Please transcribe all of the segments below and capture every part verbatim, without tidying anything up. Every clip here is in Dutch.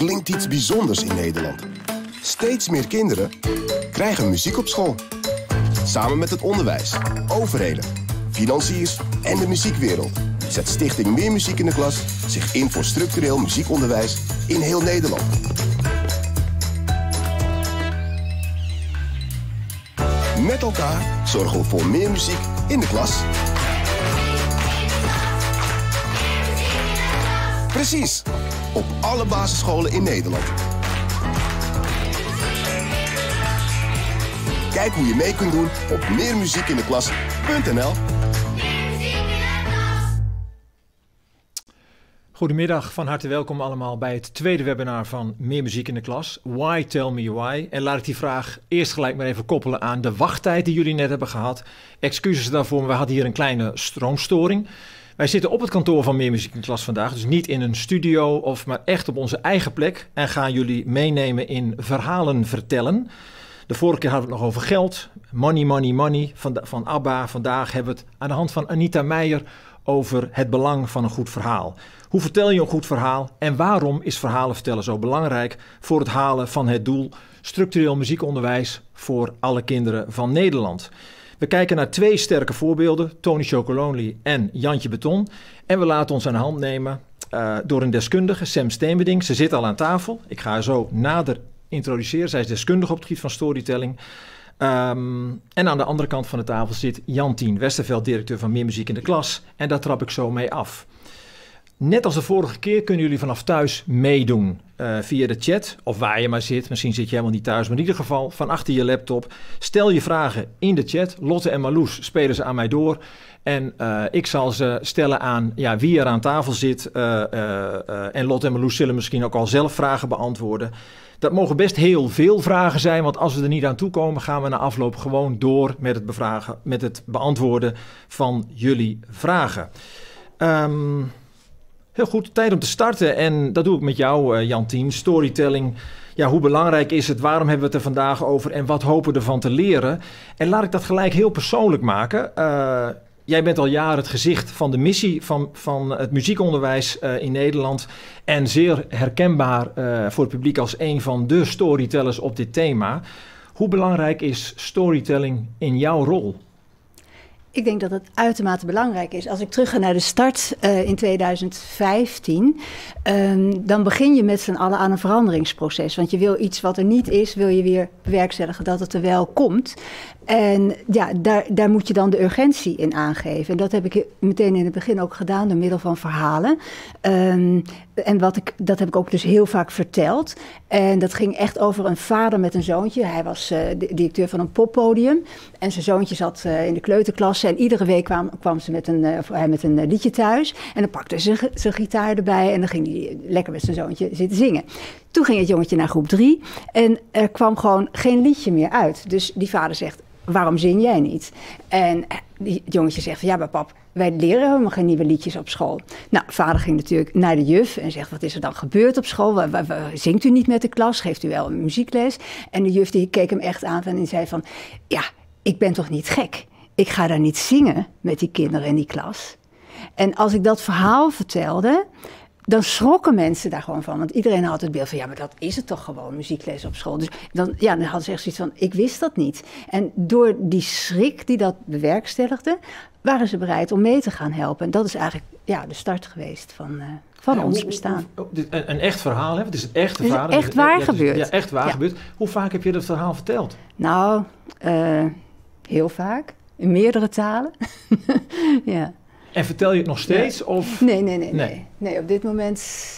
klinkt iets bijzonders in Nederland. Steeds meer kinderen krijgen muziek op school. Samen met het onderwijs, overheden, financiers en de muziekwereld zet Stichting Meer Muziek in de Klas zich in voor structureel muziekonderwijs in heel Nederland. Met elkaar zorgen we voor meer muziek in de klas. Precies, op alle basisscholen in Nederland. Kijk hoe je mee kunt doen op meermuziekindeklas punt n l. Goedemiddag, van harte welkom allemaal bij het tweede webinar van Meer Muziek in de Klas. Why, tell me why. En laat ik die vraag eerst gelijk maar even koppelen aan de wachttijd die jullie net hebben gehad. Excuses daarvoor, maar we hadden hier een kleine stroomstoring. Wij zitten op het kantoor van Meer Muziek in de Klas vandaag, dus niet in een studio, of maar echt op onze eigen plek. En gaan jullie meenemen in verhalen vertellen. De vorige keer hadden we het nog over geld, money, money, money van, van ABBA. Vandaag hebben we het aan de hand van Anita Meijer over het belang van een goed verhaal. Hoe vertel je een goed verhaal en waarom is verhalen vertellen zo belangrijk voor het halen van het doel structureel muziekonderwijs voor alle kinderen van Nederland? We kijken naar twee sterke voorbeelden, Tony Chocolonely en Jantje Beton. En we laten ons aan de hand nemen uh, door een deskundige, Sam Steenbeding. Ze zit al aan tafel. Ik ga haar zo nader introduceren. Zij is deskundige op het gebied van storytelling. Um, en aan de andere kant van de tafel zit Jantien Westerveld, directeur van Meer Muziek in de Klas. En daar trap ik zo mee af. Net als de vorige keer kunnen jullie vanaf thuis meedoen uh, via de chat of waar je maar zit. Misschien zit je helemaal niet thuis, maar in ieder geval van achter je laptop. Stel je vragen in de chat. Lotte en Marloes spelen ze aan mij door. En uh, ik zal ze stellen aan ja, wie er aan tafel zit. Uh, uh, uh, en Lotte en Marloes zullen misschien ook al zelf vragen beantwoorden. Dat mogen best heel veel vragen zijn, want als we er niet aan toe komen, gaan we na afloop gewoon door met het, bevragen, met het beantwoorden van jullie vragen. Um, heel goed, tijd om te starten en dat doe ik met jou, uh, Jantien. Storytelling, ja, hoe belangrijk is het? Waarom hebben we het er vandaag over en wat hopen we ervan te leren? En laat ik dat gelijk heel persoonlijk maken. Uh, Jij bent al jaren het gezicht van de missie van, van het muziekonderwijs uh, in Nederland. En zeer herkenbaar uh, voor het publiek als een van de storytellers op dit thema. Hoe belangrijk is storytelling in jouw rol? Ik denk dat het uitermate belangrijk is. Als ik terug ga naar de start uh, in tweeduizend vijftien... Um, dan begin je met z'n allen aan een veranderingsproces. Want je wil iets wat er niet is, wil je weer bewerkstelligen dat het er wel komt. En ja, daar, daar moet je dan de urgentie in aangeven. En dat heb ik meteen in het begin ook gedaan door middel van verhalen. Um, en wat ik, dat heb ik ook dus heel vaak verteld. En dat ging echt over een vader met een zoontje. Hij was uh, de directeur van een poppodium. En zijn zoontje zat uh, in de kleuterklas. En iedere week kwam, kwam ze met een, uh, hij met een uh, liedje thuis. En dan pakte ze zijn gitaar erbij. En dan ging hij lekker met zijn zoontje zitten zingen. Toen ging het jongetje naar groep drie. En er kwam gewoon geen liedje meer uit. Dus die vader zegt, waarom zing jij niet? En die jongetje zegt, ja maar pap, wij leren helemaal geen nieuwe liedjes op school. Nou, vader ging natuurlijk naar de juf en zegt, wat is er dan gebeurd op school? Waar, waar, waar, zingt u niet met de klas? Geeft u wel een muziekles? En de juf die keek hem echt aan en die zei van, ja, ik ben toch niet gek? Ik ga daar niet zingen met die kinderen in die klas. En als ik dat verhaal vertelde, dan schrokken mensen daar gewoon van. Want iedereen had het beeld van, ja, maar dat is het toch gewoon, muziekles op school. Dus dan, ja, dan hadden ze echt zoiets van, ik wist dat niet. En door die schrik die dat bewerkstelligde, waren ze bereid om mee te gaan helpen. En dat is eigenlijk ja, de start geweest van, uh, van ja, ons hoe, bestaan. Hoe, hoe, een, een echt verhaal, hè? Het is het echte verhaal. Het is echt waar ja, gebeurd. Ja, echt waar ja. gebeurd. Hoe vaak heb je dat verhaal verteld? Nou, uh, heel vaak. In meerdere talen. ja. En vertel je het nog steeds? Ja. Of? Nee, nee, nee, nee, nee. Nee, op dit moment,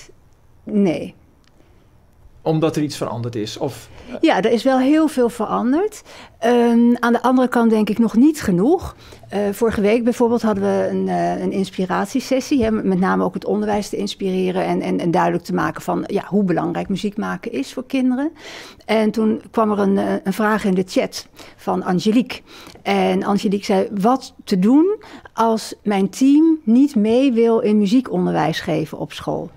nee. Omdat er iets veranderd is? Of? Ja, er is wel heel veel veranderd. Um, aan de andere kant denk ik nog niet genoeg. Uh, vorige week bijvoorbeeld hadden we een, uh, een inspiratiesessie. Hè, met name ook het onderwijs te inspireren en, en, en duidelijk te maken van ja, hoe belangrijk muziek maken is voor kinderen. En toen kwam er een, een vraag in de chat van Angelique. En Angelique zei, wat te doen als mijn team niet mee wil in muziekonderwijs geven op school?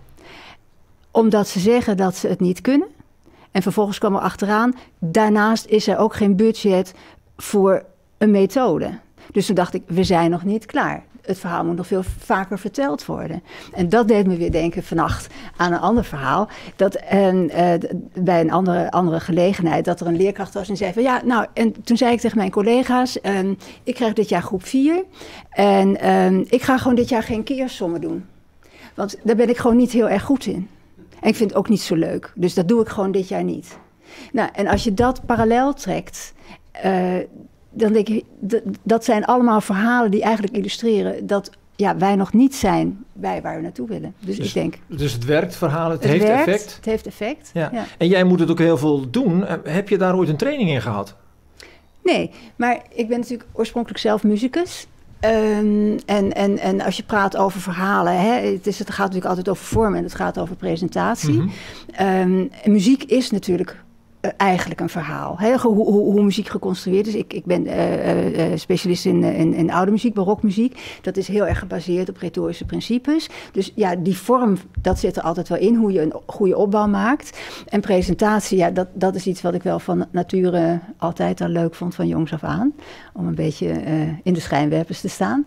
Omdat ze zeggen dat ze het niet kunnen. En vervolgens kwam er achteraan, daarnaast is er ook geen budget voor een methode. Dus toen dacht ik, we zijn nog niet klaar. het verhaal moet nog veel vaker verteld worden. En dat deed me weer denken vannacht aan een ander verhaal. Dat en, uh, bij een andere, andere gelegenheid, dat er een leerkracht was en zei van ja, nou, en toen zei ik tegen mijn collega's, um, ik krijg dit jaar groep vier en um, ik ga gewoon dit jaar geen keersommen doen. Want daar ben ik gewoon niet heel erg goed in. En ik vind het ook niet zo leuk. Dus dat doe ik gewoon dit jaar niet. Nou, en als je dat parallel trekt, uh, dan denk ik, d- dat zijn allemaal verhalen die eigenlijk illustreren dat ja, wij nog niet zijn bij waar we naartoe willen. Dus, dus ik denk... Dus het werkt, verhaal, het, het heeft werkt, effect. Het heeft effect, ja. ja. En jij moet het ook heel veel doen. Heb je daar ooit een training in gehad? Nee, maar ik ben natuurlijk oorspronkelijk zelf muzikus. Um, en, en, en als je praat over verhalen, hè, het, is, het gaat natuurlijk altijd over vorm en het gaat over presentatie. Mm-hmm. Um, muziek is natuurlijk uh, eigenlijk een verhaal. Hè, hoe, hoe, hoe muziek geconstrueerd is. Ik, ik ben uh, uh, specialist in, in, in oude muziek, barokmuziek. Dat is heel erg gebaseerd op retorische principes. Dus ja, die vorm, dat zit er altijd wel in, hoe je een goede opbouw maakt. En presentatie, ja, dat, dat is iets wat ik wel van nature altijd al leuk vond, van jongs af aan. Om een beetje uh, in de schijnwerpers te staan.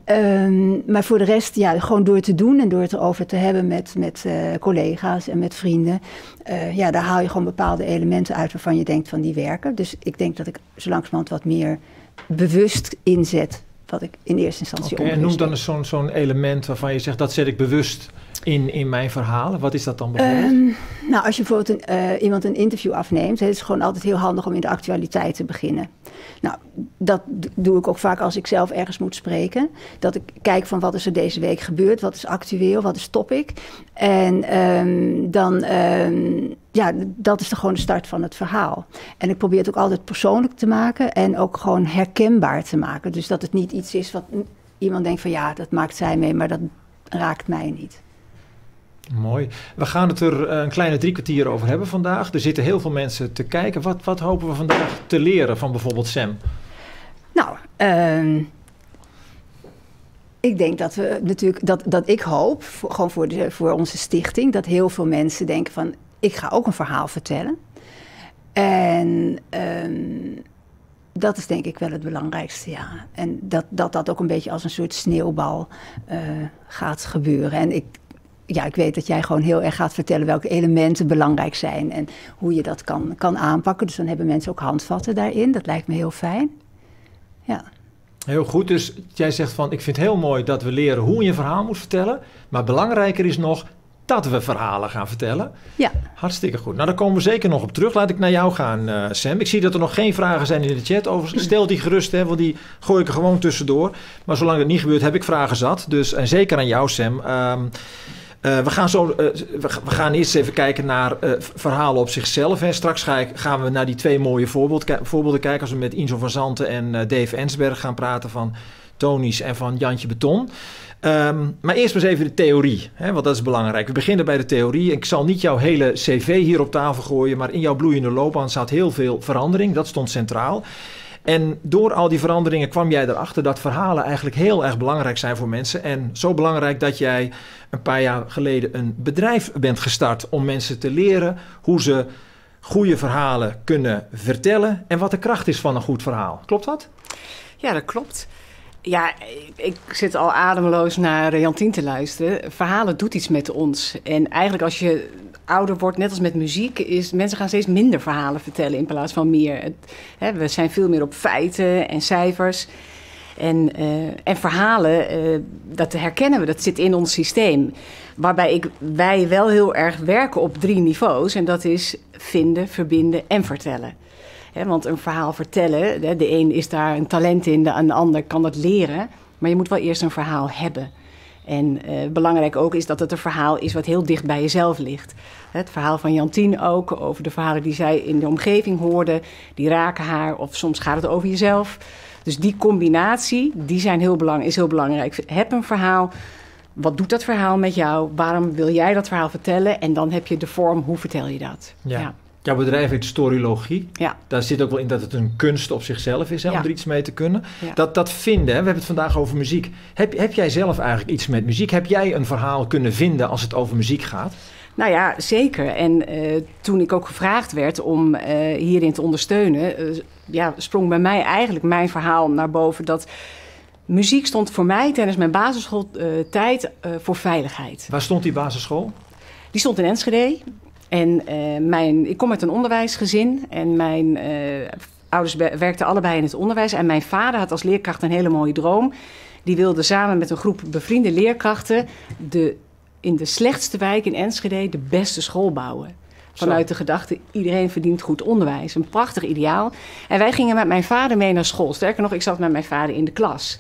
Um, maar voor de rest, ja, gewoon door te doen en door het erover te hebben met, met uh, collega's en met vrienden. Uh, ja, daar haal je gewoon bepaalde elementen uit waarvan je denkt van die werken. Dus ik denk dat ik zo langzamerhand wat meer bewust inzet wat ik in eerste instantie Oké, en noem dan eens zo'n, zo'n element waarvan je zegt, dat zet ik bewust in, in mijn verhalen. Wat is dat dan bijvoorbeeld? Um, nou, als je bijvoorbeeld een, uh, iemand een interview afneemt, het is gewoon altijd heel handig om in de actualiteit te beginnen. Nou, dat d- doe ik ook vaak als ik zelf ergens moet spreken. Dat ik kijk van wat is er deze week gebeurd, wat is actueel, wat is topic. En um, dan, um, ja, dat is de, gewoon de start van het verhaal. En ik probeer het ook altijd persoonlijk te maken en ook gewoon herkenbaar te maken. Dus dat het niet iets is wat iemand denkt van ja, dat maakt zij mee, maar dat raakt mij niet. Mooi. We gaan het er een kleine drie kwartier over hebben vandaag. Er zitten heel veel mensen te kijken. Wat, wat hopen we vandaag te leren van bijvoorbeeld Sam? Nou, uh, ik denk dat we natuurlijk dat, dat ik hoop, voor, gewoon voor, de, voor onze stichting, dat heel veel mensen denken van ik ga ook een verhaal vertellen. En um, dat is denk ik wel het belangrijkste, ja. En dat dat, dat ook een beetje als een soort sneeuwbal uh, gaat gebeuren. En ik Ja, ik weet dat jij gewoon heel erg gaat vertellen welke elementen belangrijk zijn en hoe je dat kan, kan aanpakken. Dus dan hebben mensen ook handvatten daarin. Dat lijkt me heel fijn. Ja. Heel goed, dus jij zegt van ik vind het heel mooi dat we leren hoe je een verhaal moet vertellen. Maar belangrijker is nog dat we verhalen gaan vertellen. Ja. Hartstikke goed. Nou, daar komen we zeker nog op terug. Laat ik naar jou gaan, uh, Sam. Ik zie dat er nog geen vragen zijn in de chat. Overigens, stel die gerust, hè, want die gooi ik er gewoon tussendoor. Maar zolang dat niet gebeurt, heb ik vragen zat. Dus, en zeker aan jou, Sam. Um, Uh, we, gaan zo, uh, we gaan eerst even kijken naar uh, verhalen op zichzelf. Hè. Straks ga ik, gaan we naar die twee mooie voorbeeld, voorbeelden kijken. Als we met Inzo van Zanten en uh, Dave Ensberg gaan praten van Tonies en van Jantje Beton. Um, maar eerst maar eens even de theorie, hè, want dat is belangrijk. We beginnen bij de theorie. Ik zal niet jouw hele cv hier op tafel gooien, maar in jouw bloeiende loopbaan staat heel veel verandering. Dat stond centraal. En door al die veranderingen kwam jij erachter dat verhalen eigenlijk heel erg belangrijk zijn voor mensen. En zo belangrijk dat jij een paar jaar geleden een bedrijf bent gestart om mensen te leren hoe ze goede verhalen kunnen vertellen en wat de kracht is van een goed verhaal. Klopt dat? Ja, dat klopt. Ja, ik zit al ademloos naar Jantien te luisteren. Verhalen doet iets met ons. En eigenlijk als je ouder wordt, net als met muziek, is mensen gaan steeds minder verhalen vertellen in plaats van meer. Het, hè, we zijn veel meer op feiten en cijfers. En, uh, en verhalen, uh, dat herkennen we, dat zit in ons systeem. Waarbij ik, wij wel heel erg werken op drie niveaus. En dat is vinden, verbinden en vertellen. He, want een verhaal vertellen, de, de een is daar een talent in, de, de ander kan dat leren. Maar je moet wel eerst een verhaal hebben. En uh, belangrijk ook is dat het een verhaal is wat heel dicht bij jezelf ligt. Het verhaal van Jantien ook, over de verhalen die zij in de omgeving hoorde, die raken haar, of soms gaat het over jezelf. Dus die combinatie, die zijn heel belang, is heel belangrijk. Heb een verhaal, wat doet dat verhaal met jou? Waarom wil jij dat verhaal vertellen? En dan heb je de vorm, hoe vertel je dat? Ja. Ja. Jouw bedrijf heet Storylogie. Ja. Daar zit ook wel in dat het een kunst op zichzelf is, hè, om ja. er iets mee te kunnen. Ja. Dat, dat vinden, hè, we hebben het vandaag over muziek. Heb, heb jij zelf eigenlijk iets met muziek? Heb jij een verhaal kunnen vinden als het over muziek gaat? Nou ja, zeker. En uh, toen ik ook gevraagd werd om uh, hierin te ondersteunen, Uh, ja, sprong bij mij eigenlijk mijn verhaal naar boven dat Muziek stond voor mij tijdens mijn basisschooltijd uh, voor veiligheid. Waar stond die basisschool? Die stond in Enschede. En uh, mijn, ik kom uit een onderwijsgezin. En mijn uh, ouders werkten allebei in het onderwijs. En mijn vader had als leerkracht een hele mooie droom. Die wilde samen met een groep bevriende leerkrachten de, in de slechtste wijk in Enschede de beste school bouwen. Vanuit de gedachte, iedereen verdient goed onderwijs. Een prachtig ideaal. En wij gingen met mijn vader mee naar school. Sterker nog, ik zat met mijn vader in de klas.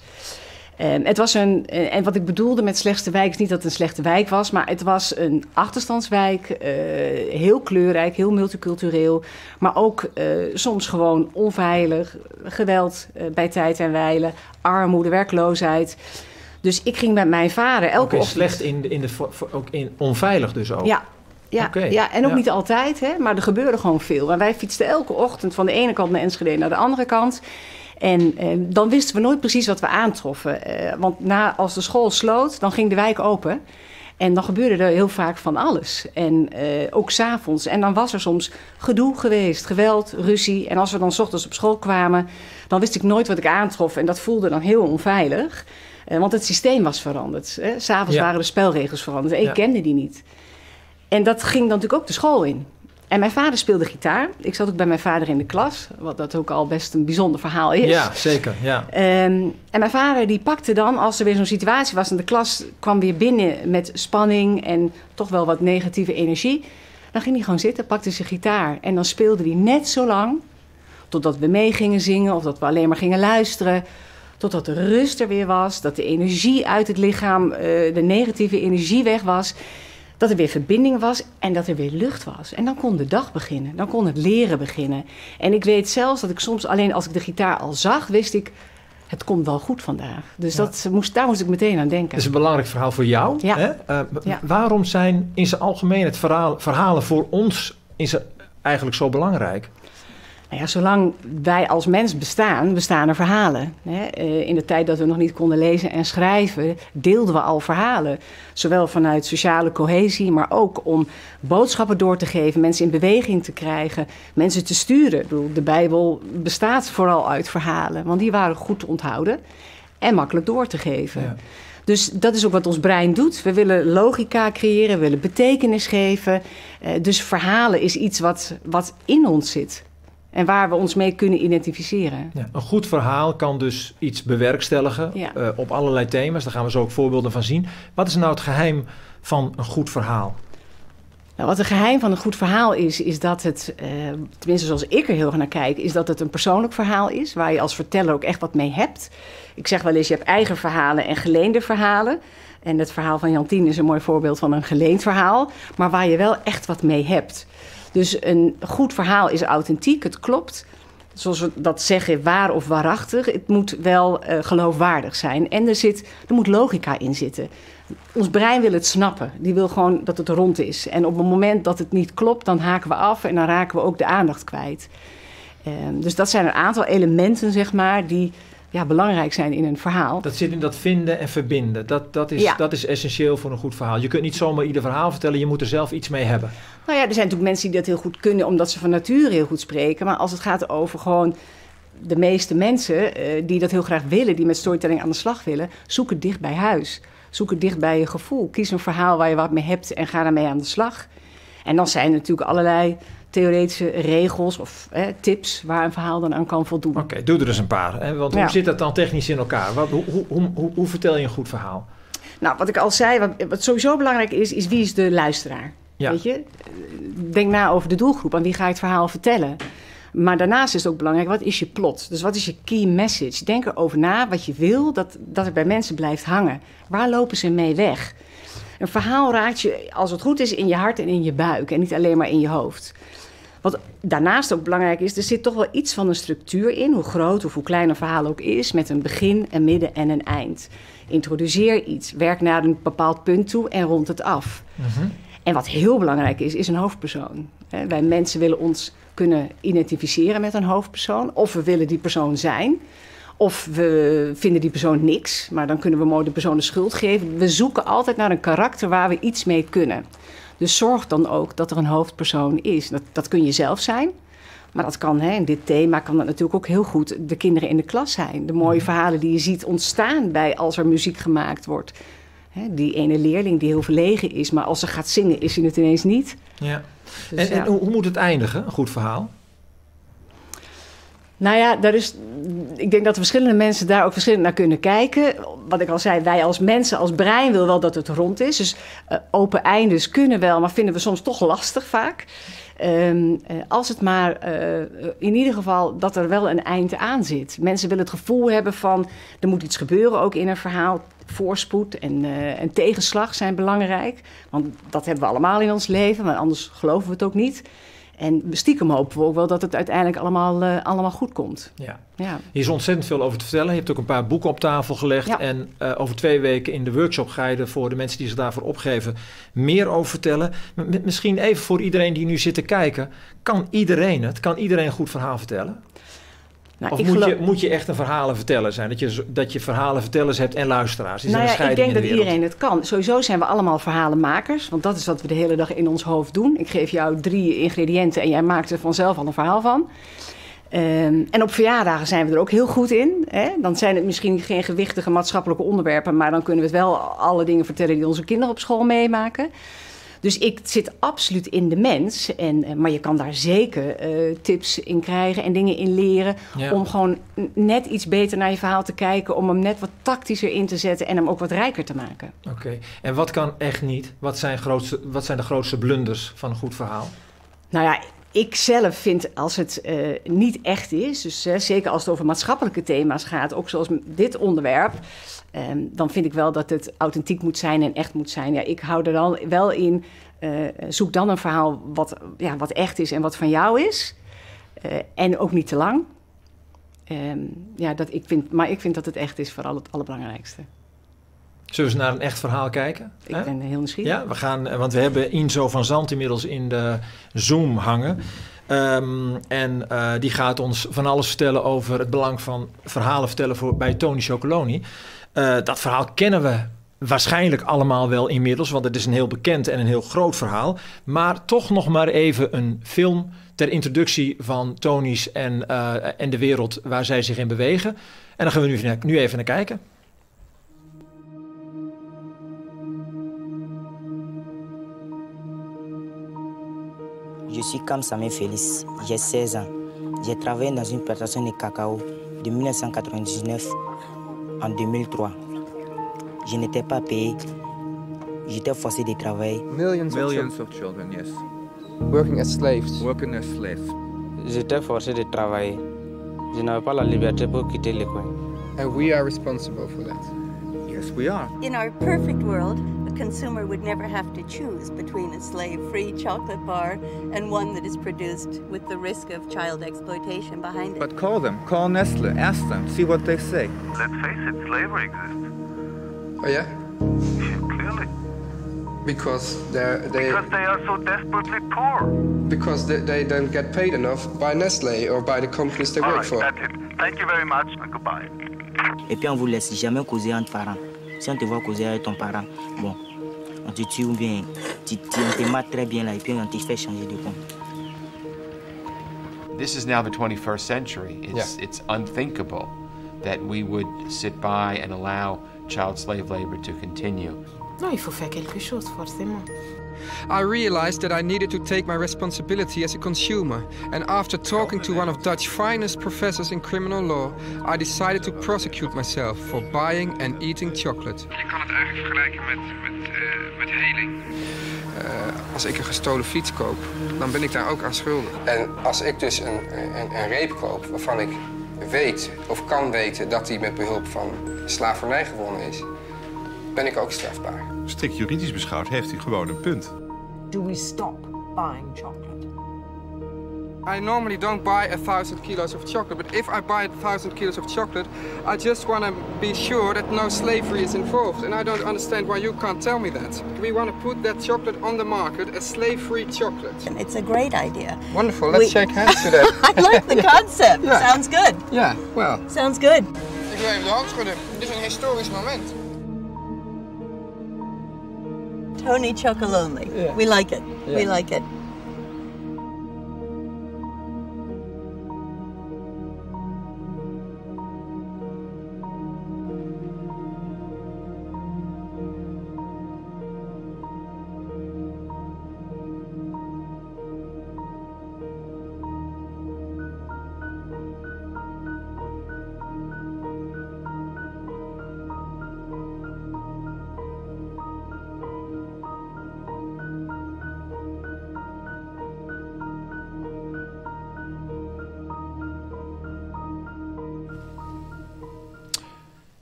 Um, het was een, en wat ik bedoelde met slechtste wijk is niet dat het een slechte wijk was, maar het was een achterstandswijk, uh, heel kleurrijk, heel multicultureel, maar ook uh, soms gewoon onveilig, geweld uh, bij tijd en wijle, armoede, werkloosheid. Dus ik ging met mijn vader elke okay, ochtend... slecht in de, in de, ook in, onveilig dus ook? Ja. Ja, okay. ja, en ook ja. niet altijd, hè, maar er gebeurde gewoon veel. En wij fietsten elke ochtend van de ene kant naar Enschede naar de andere kant. En eh, dan wisten we nooit precies wat we aantroffen. Eh, want na, als de school sloot, dan ging de wijk open. En dan gebeurde er heel vaak van alles. En eh, ook 's avonds. En dan was er soms gedoe geweest, geweld, ruzie. En als we dan 's ochtends op school kwamen, dan wist ik nooit wat ik aantrof. En dat voelde dan heel onveilig. Eh, want het systeem was veranderd. 'S avonds ja. waren de spelregels veranderd. En ik ja. kende die niet. En dat ging dan natuurlijk ook de school in. En mijn vader speelde gitaar. Ik zat ook bij mijn vader in de klas. Wat dat ook al best een bijzonder verhaal is. Ja, zeker. Ja. Um, en mijn vader die pakte dan, als er weer zo'n situatie was... en de klas kwam weer binnen met spanning en toch wel wat negatieve energie... dan ging hij gewoon zitten, pakte zijn gitaar... en dan speelde hij net zo lang... totdat we mee gingen zingen of dat we alleen maar gingen luisteren... totdat de rust er weer was, dat de energie uit het lichaam... Uh, de negatieve energie weg was... dat er weer verbinding was en dat er weer lucht was. En dan kon de dag beginnen. Dan kon het leren beginnen. En ik weet zelfs dat ik soms alleen als ik de gitaar al zag... wist ik, het komt wel goed vandaag. Dus ja. dat moest, daar moest ik meteen aan denken. Dat is een belangrijk verhaal voor jou. Ja. Hè? Uh, ja. Waarom zijn in zijn algemeen het verhaal, verhalen voor ons in zijn eigenlijk zo belangrijk? Nou ja, zolang wij als mens bestaan, bestaan er verhalen. In de tijd dat we nog niet konden lezen en schrijven, deelden we al verhalen. Zowel vanuit sociale cohesie, maar ook om boodschappen door te geven, mensen in beweging te krijgen, mensen te sturen. Ik bedoel, de Bijbel bestaat vooral uit verhalen, want die waren goed te onthouden en makkelijk door te geven. Ja. Dus dat is ook wat ons brein doet. We willen logica creëren, we willen betekenis geven. Dus verhalen is iets wat, wat in ons zit. En waar we ons mee kunnen identificeren. Ja, een goed verhaal kan dus iets bewerkstelligen ja. uh, op allerlei thema's. Daar gaan we zo ook voorbeelden van zien. Wat is nou het geheim van een goed verhaal? Nou, wat het geheim van een goed verhaal is, is dat het, uh, tenminste zoals ik er heel erg naar kijk, is dat het een persoonlijk verhaal is, waar je als verteller ook echt wat mee hebt. Ik zeg wel eens, je hebt eigen verhalen en geleende verhalen. En het verhaal van Jantien is een mooi voorbeeld van een geleend verhaal, maar waar je wel echt wat mee hebt. Dus een goed verhaal is authentiek, het klopt. Zoals we dat zeggen, waar of waarachtig. Het moet wel uh, geloofwaardig zijn. En er, zit, er moet logica in zitten. Ons brein wil het snappen. Die wil gewoon dat het rond is. En op het moment dat het niet klopt, dan haken we af... en dan raken we ook de aandacht kwijt. Uh, dus dat zijn een aantal elementen, zeg maar... die ja, belangrijk zijn in een verhaal. Dat zit in dat vinden en verbinden. Dat, dat, is, ja. dat is essentieel voor een goed verhaal. Je kunt niet zomaar ieder verhaal vertellen. Je moet er zelf iets mee hebben. Nou ja, er zijn natuurlijk mensen die dat heel goed kunnen... omdat ze van nature heel goed spreken. Maar als het gaat over gewoon de meeste mensen... Uh, die dat heel graag willen, die met storytelling aan de slag willen... zoek het dicht bij huis. Zoek het dicht bij je gevoel. Kies een verhaal waar je wat mee hebt en ga daarmee aan de slag. En dan zijn er natuurlijk allerlei... theoretische regels of eh, tips waar een verhaal dan aan kan voldoen. Oké, okay, doe er eens een paar. Hè? Want ja. hoe zit dat dan technisch in elkaar? Wat, hoe, hoe, hoe, hoe vertel je een goed verhaal? Nou, wat ik al zei, wat, wat sowieso belangrijk is, is wie is de luisteraar? Ja. Weet je? Denk na over de doelgroep, aan wie ga je het verhaal vertellen. Maar daarnaast is het ook belangrijk, wat is je plot? Dus wat is je key message? Denk erover na wat je wil, dat, dat het bij mensen blijft hangen. Waar lopen ze mee weg? Een verhaal raakt je, als het goed is, in je hart en in je buik en niet alleen maar in je hoofd. Wat daarnaast ook belangrijk is, er zit toch wel iets van een structuur in, hoe groot of hoe klein een verhaal ook is, met een begin, een midden en een eind. Introduceer iets, werk naar een bepaald punt toe en rond het af. Mm-hmm. En wat heel belangrijk is, is een hoofdpersoon. He, wij mensen willen ons kunnen identificeren met een hoofdpersoon, of we willen die persoon zijn, of we vinden die persoon niks, maar dan kunnen we mooi de persoon de schuld geven. We zoeken altijd naar een karakter waar we iets mee kunnen. Dus zorg dan ook dat er een hoofdpersoon is. Dat, dat kun je zelf zijn, Maar dat kan, hè, in dit thema kan dat natuurlijk ook heel goed de kinderen in de klas zijn. De mooie verhalen die je ziet ontstaan bij als er muziek gemaakt wordt. Hè, die ene leerling die heel verlegen is, maar als ze gaat zingen is hij het ineens niet. Ja. Dus en, ja. en hoe moet het eindigen, een goed verhaal? Nou ja, daar is, ik denk dat verschillende mensen daar ook verschillend naar kunnen kijken. Wat ik al zei, wij als mensen, als brein wil wel dat het rond is. Dus uh, open eindes kunnen wel, maar vinden we soms toch lastig vaak. Um, uh, als het maar uh, in ieder geval dat er wel een eind aan zit. Mensen willen het gevoel hebben van er moet iets gebeuren ook in een verhaal. Voorspoed en, uh, en tegenslag zijn belangrijk. Want dat hebben we allemaal in ons leven, maar anders geloven we het ook niet. En stiekem hopen we ook wel dat het uiteindelijk allemaal, uh, allemaal goed komt. Ja. Ja. Hier is ontzettend veel over te vertellen. Je hebt ook een paar boeken op tafel gelegd. Ja. En uh, over twee weken in de workshop ga je er voor de mensen die zich daarvoor opgeven meer over vertellen. M- misschien even voor iedereen die nu zit te kijken. Kan iedereen het? Kan iedereen een goed verhaal vertellen? Nou, of ik moet, geloof... je, moet je echt een verhalenverteller zijn? Dat je, dat je verhalenvertellers hebt en luisteraars? Die Nou zijn ja, ik denk dat in de iedereen het kan. Sowieso zijn we allemaal verhalenmakers. Want dat is wat we de hele dag in ons hoofd doen. Ik geef jou drie ingrediënten en jij maakt er vanzelf al een verhaal van. Um, en op verjaardagen zijn we er ook heel goed in. Hè? Dan zijn het misschien geen gewichtige maatschappelijke onderwerpen, maar dan kunnen we het wel alle dingen vertellen die onze kinderen op school meemaken. Dus ik zit absoluut in de mens. En, maar je kan daar zeker uh, tips in krijgen en dingen in leren. Ja. Om gewoon net iets beter naar je verhaal te kijken. Om hem net wat tactischer in te zetten en hem ook wat rijker te maken. Oké. Okay. En wat kan echt niet? Wat zijn, grootste, wat zijn de grootste blunders van een goed verhaal? Nou ja, ik zelf vind als het uh, niet echt is. Dus uh, zeker als het over maatschappelijke thema's gaat. Ook zoals dit onderwerp. Um, dan vind ik wel dat het authentiek moet zijn en echt moet zijn. Ja, ik hou er dan wel in, uh, zoek dan een verhaal wat, ja, wat echt is en wat van jou is. Uh, en ook niet te lang. Um, ja, dat ik vind, maar ik vind dat het echt is vooral het allerbelangrijkste. Zullen we eens naar een echt verhaal kijken? Ik He? ben heel nieuwsgierig. Ja, we gaan, want we hebben Inzo van Zandt inmiddels in de Zoom hangen. Um, en uh, die gaat ons van alles vertellen over het belang van verhalen vertellen voor, bij Tony Chocolonely. Uh, dat verhaal kennen we waarschijnlijk allemaal wel inmiddels, want het is een heel bekend en een heel groot verhaal. Maar toch nog maar even een film ter introductie van Tony's en, uh, en de wereld waar zij zich in bewegen. En dan gaan we nu, nu even naar kijken. Je suis Kamsame Félix, j'ai seize ans. J'ai travaillé dans une plantation de cacao de mille neuf cent quatre-vingt-dix-neuf en deux mille trois. Je n'étais pas payé. J'étais forcé de travailler. Millions, Millions of children, yes. Working as slaves. Working as slaves. J'étais forcé de travailler. Je n'avais pas la liberté pour quitter l'école. And we are responsible for that. Yes, we are. In our perfect world, a consumer would never have to choose between a slave-free chocolate bar and one that is produced with the risk of child exploitation behind it. But call them, call Nestle, ask them, see what they say. Let's face it, slavery exists. Oh yeah? Clearly. Because they're, they... Because they are so desperately poor. Because they, they don't get paid enough by Nestle or by the companies they All work right, for. That's it. Thank you very much and goodbye. Et puis on vous laisse jamais causer entre parents. Si on te voit causer avec ton parent, bon, on te tue ou bien tu, tu, on te mate très bien là et puis on te fait changer de compte. This is now the twenty-first century. It's, yeah. It's unthinkable that we would sit by and allow child slave labor to continue. Non, il faut faire quelque chose, forcément. I realized that I needed to take my responsibility as a consumer, and after talking to one of Dutch's finest professors in criminal law, I decided to prosecute myself for buying and eating chocolate. Je kan het eigenlijk vergelijken met, met, uh, met heling. Uh, als ik een gestolen fiets koop, dan ben ik daar ook aan schuldig. En als ik dus een, een, een reep koop waarvan ik weet of kan weten dat die met behulp van slavernij gewonnen is, ben ik ook strafbaar. Strikt juridisch beschouwd heeft u gewoon een punt. Do we stop buying chocolate? I normally don't buy a thousand kilos of chocolate, but if I buy a thousand kilos of chocolate, I just want to be sure that no slavery is involved. And I don't understand why you can't tell me that. We want to put that chocolate on the market as slave-free chocolate. It's a great idea. Wonderful. Let's we... shake hands today. I like the concept. Yeah. Sounds good. Yeah, well. Sounds good. Ik wil even de hand schudden. Dit is een historisch moment. Tony Chocolonely. Yeah. We like it. Yeah. We like it.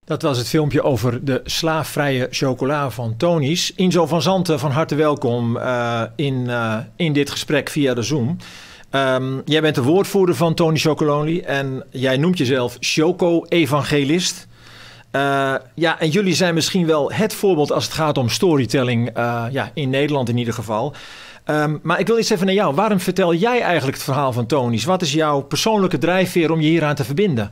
Dat was het filmpje over de slaafvrije chocola van Tony's. Inzo van Zanten, van harte welkom uh, in, uh, in dit gesprek via de Zoom. Um, jij bent de woordvoerder van Tony Chocolonely en jij noemt jezelf choco-evangelist. Uh, ja, en jullie zijn misschien wel het voorbeeld als het gaat om storytelling, uh, ja, in Nederland in ieder geval. Um, maar ik wil eens even naar jou. Waarom vertel jij eigenlijk het verhaal van Tony's? Wat is jouw persoonlijke drijfveer om je hieraan te verbinden?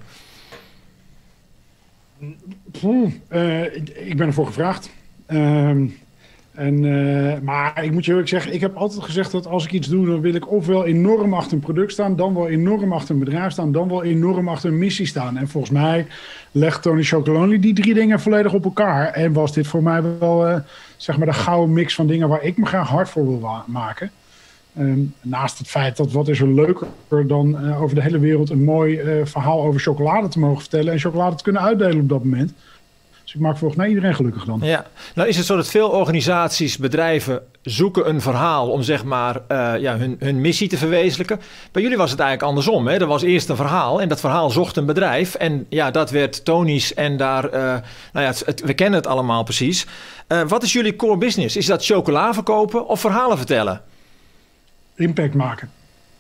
Poeh, uh, ik ben ervoor gevraagd. Um, en, uh, maar ik moet je eerlijk zeggen, ik heb altijd gezegd dat als ik iets doe, dan wil ik ofwel enorm achter een product staan, dan wel enorm achter een bedrijf staan, dan wel enorm achter een missie staan. En volgens mij legt Tony Chocolonely die drie dingen volledig op elkaar. En was dit voor mij wel uh, zeg maar de gouden mix van dingen waar ik me graag hard voor wil wa- maken. Um, naast het feit dat wat is er leuker dan uh, over de hele wereld een mooi uh, verhaal over chocolade te mogen vertellen en chocolade te kunnen uitdelen op dat moment. Dus ik maak volgens mij iedereen gelukkig dan. Ja, nou is het zo dat veel organisaties, bedrijven zoeken een verhaal om zeg maar uh, ja, hun, hun missie te verwezenlijken. Bij jullie was het eigenlijk andersom. Hè? Er was eerst een verhaal en dat verhaal zocht een bedrijf. En ja, dat werd Tony's en daar, uh, nou ja, het, het, we kennen het allemaal precies. Uh, wat is jullie core business? Is dat chocola verkopen of verhalen vertellen? Impact maken.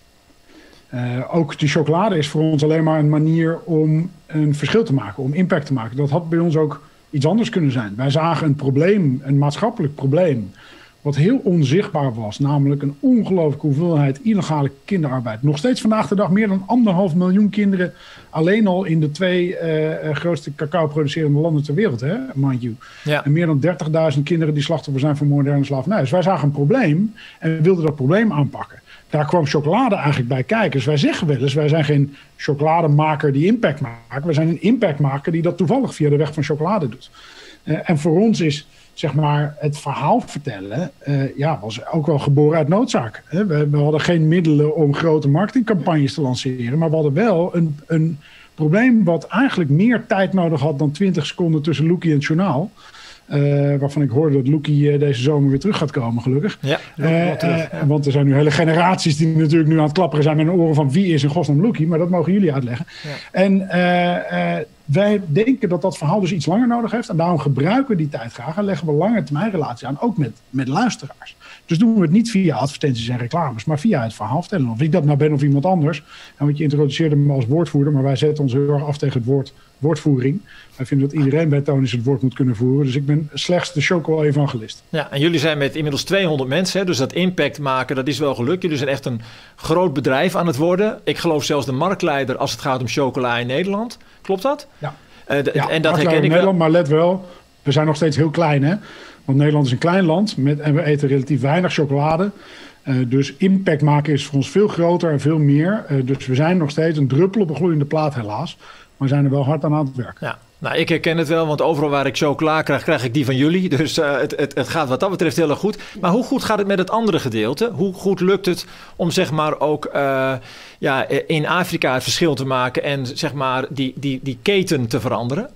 Uh, ook die chocolade is voor ons alleen maar een manier om een verschil te maken, om impact te maken. Dat had bij ons ook iets anders kunnen zijn. Wij zagen een probleem, een maatschappelijk probleem, wat heel onzichtbaar was. Namelijk een ongelooflijke hoeveelheid illegale kinderarbeid. Nog steeds vandaag de dag meer dan anderhalf miljoen kinderen alleen al in de twee uh, grootste cacao-producerende landen ter wereld, hè, mind you. Ja. En meer dan dertigduizend kinderen die slachtoffer zijn van moderne slavernij. Dus wij zagen een probleem en wilden dat probleem aanpakken. Daar kwam chocolade eigenlijk bij kijken. Dus wij zeggen wel eens, wij zijn geen chocolademaker die impact maakt. Wij zijn een impactmaker die dat toevallig via de weg van chocolade doet. Uh, en voor ons is, zeg maar, het verhaal vertellen, uh, ja, was ook wel geboren uit noodzaak. Hè? We, we hadden geen middelen om grote marketingcampagnes te lanceren, maar we hadden wel een, een probleem wat eigenlijk meer tijd nodig had dan twintig seconden tussen Loekie en het journaal. Uh, waarvan ik hoorde dat Loekie uh, deze zomer weer terug gaat komen, gelukkig. Ja, uh, terug, ja. Uh, want er zijn nu hele generaties die natuurlijk nu aan het klapperen zijn met hun oren van wie is in godsnaam Loekie, maar dat mogen jullie uitleggen. Ja. En uh, uh, wij denken dat dat verhaal dus iets langer nodig heeft en daarom gebruiken we die tijd graag en leggen we lange termijn relatie aan, ook met, met luisteraars. Dus doen we het niet via advertenties en reclames, maar via het verhaal vertellen. Of ik dat nou ben of iemand anders. En want je introduceerde me als woordvoerder, maar wij zetten ons heel erg af tegen het woord woordvoering. Wij vinden dat iedereen bij Tony's het woord moet kunnen voeren. Dus ik ben slechts de choco-evangelist. Ja, en jullie zijn met inmiddels tweehonderd mensen, hè, dus dat impact maken, dat is wel gelukt. Jullie zijn echt een groot bedrijf aan het worden. Ik geloof zelfs de marktleider als het gaat om chocola in Nederland. Klopt dat? Ja, uh, d- ja en dat herken ik in Nederland, wel. Maar let wel, we zijn nog steeds heel klein, hè? Want Nederland is een klein land met, en we eten relatief weinig chocolade. Uh, dus impact maken is voor ons veel groter en veel meer. Uh, dus we zijn nog steeds een druppel op een gloeiende plaat helaas. Maar zijn er wel hard aan aan het werk. Ja, nou ik herken het wel, want overal waar ik chocola krijg, krijg ik die van jullie. Dus uh, het, het, het gaat wat dat betreft heel erg goed. Maar hoe goed gaat het met het andere gedeelte? Hoe goed lukt het om zeg maar ook uh, ja, in Afrika het verschil te maken en zeg maar die, die, die keten te veranderen?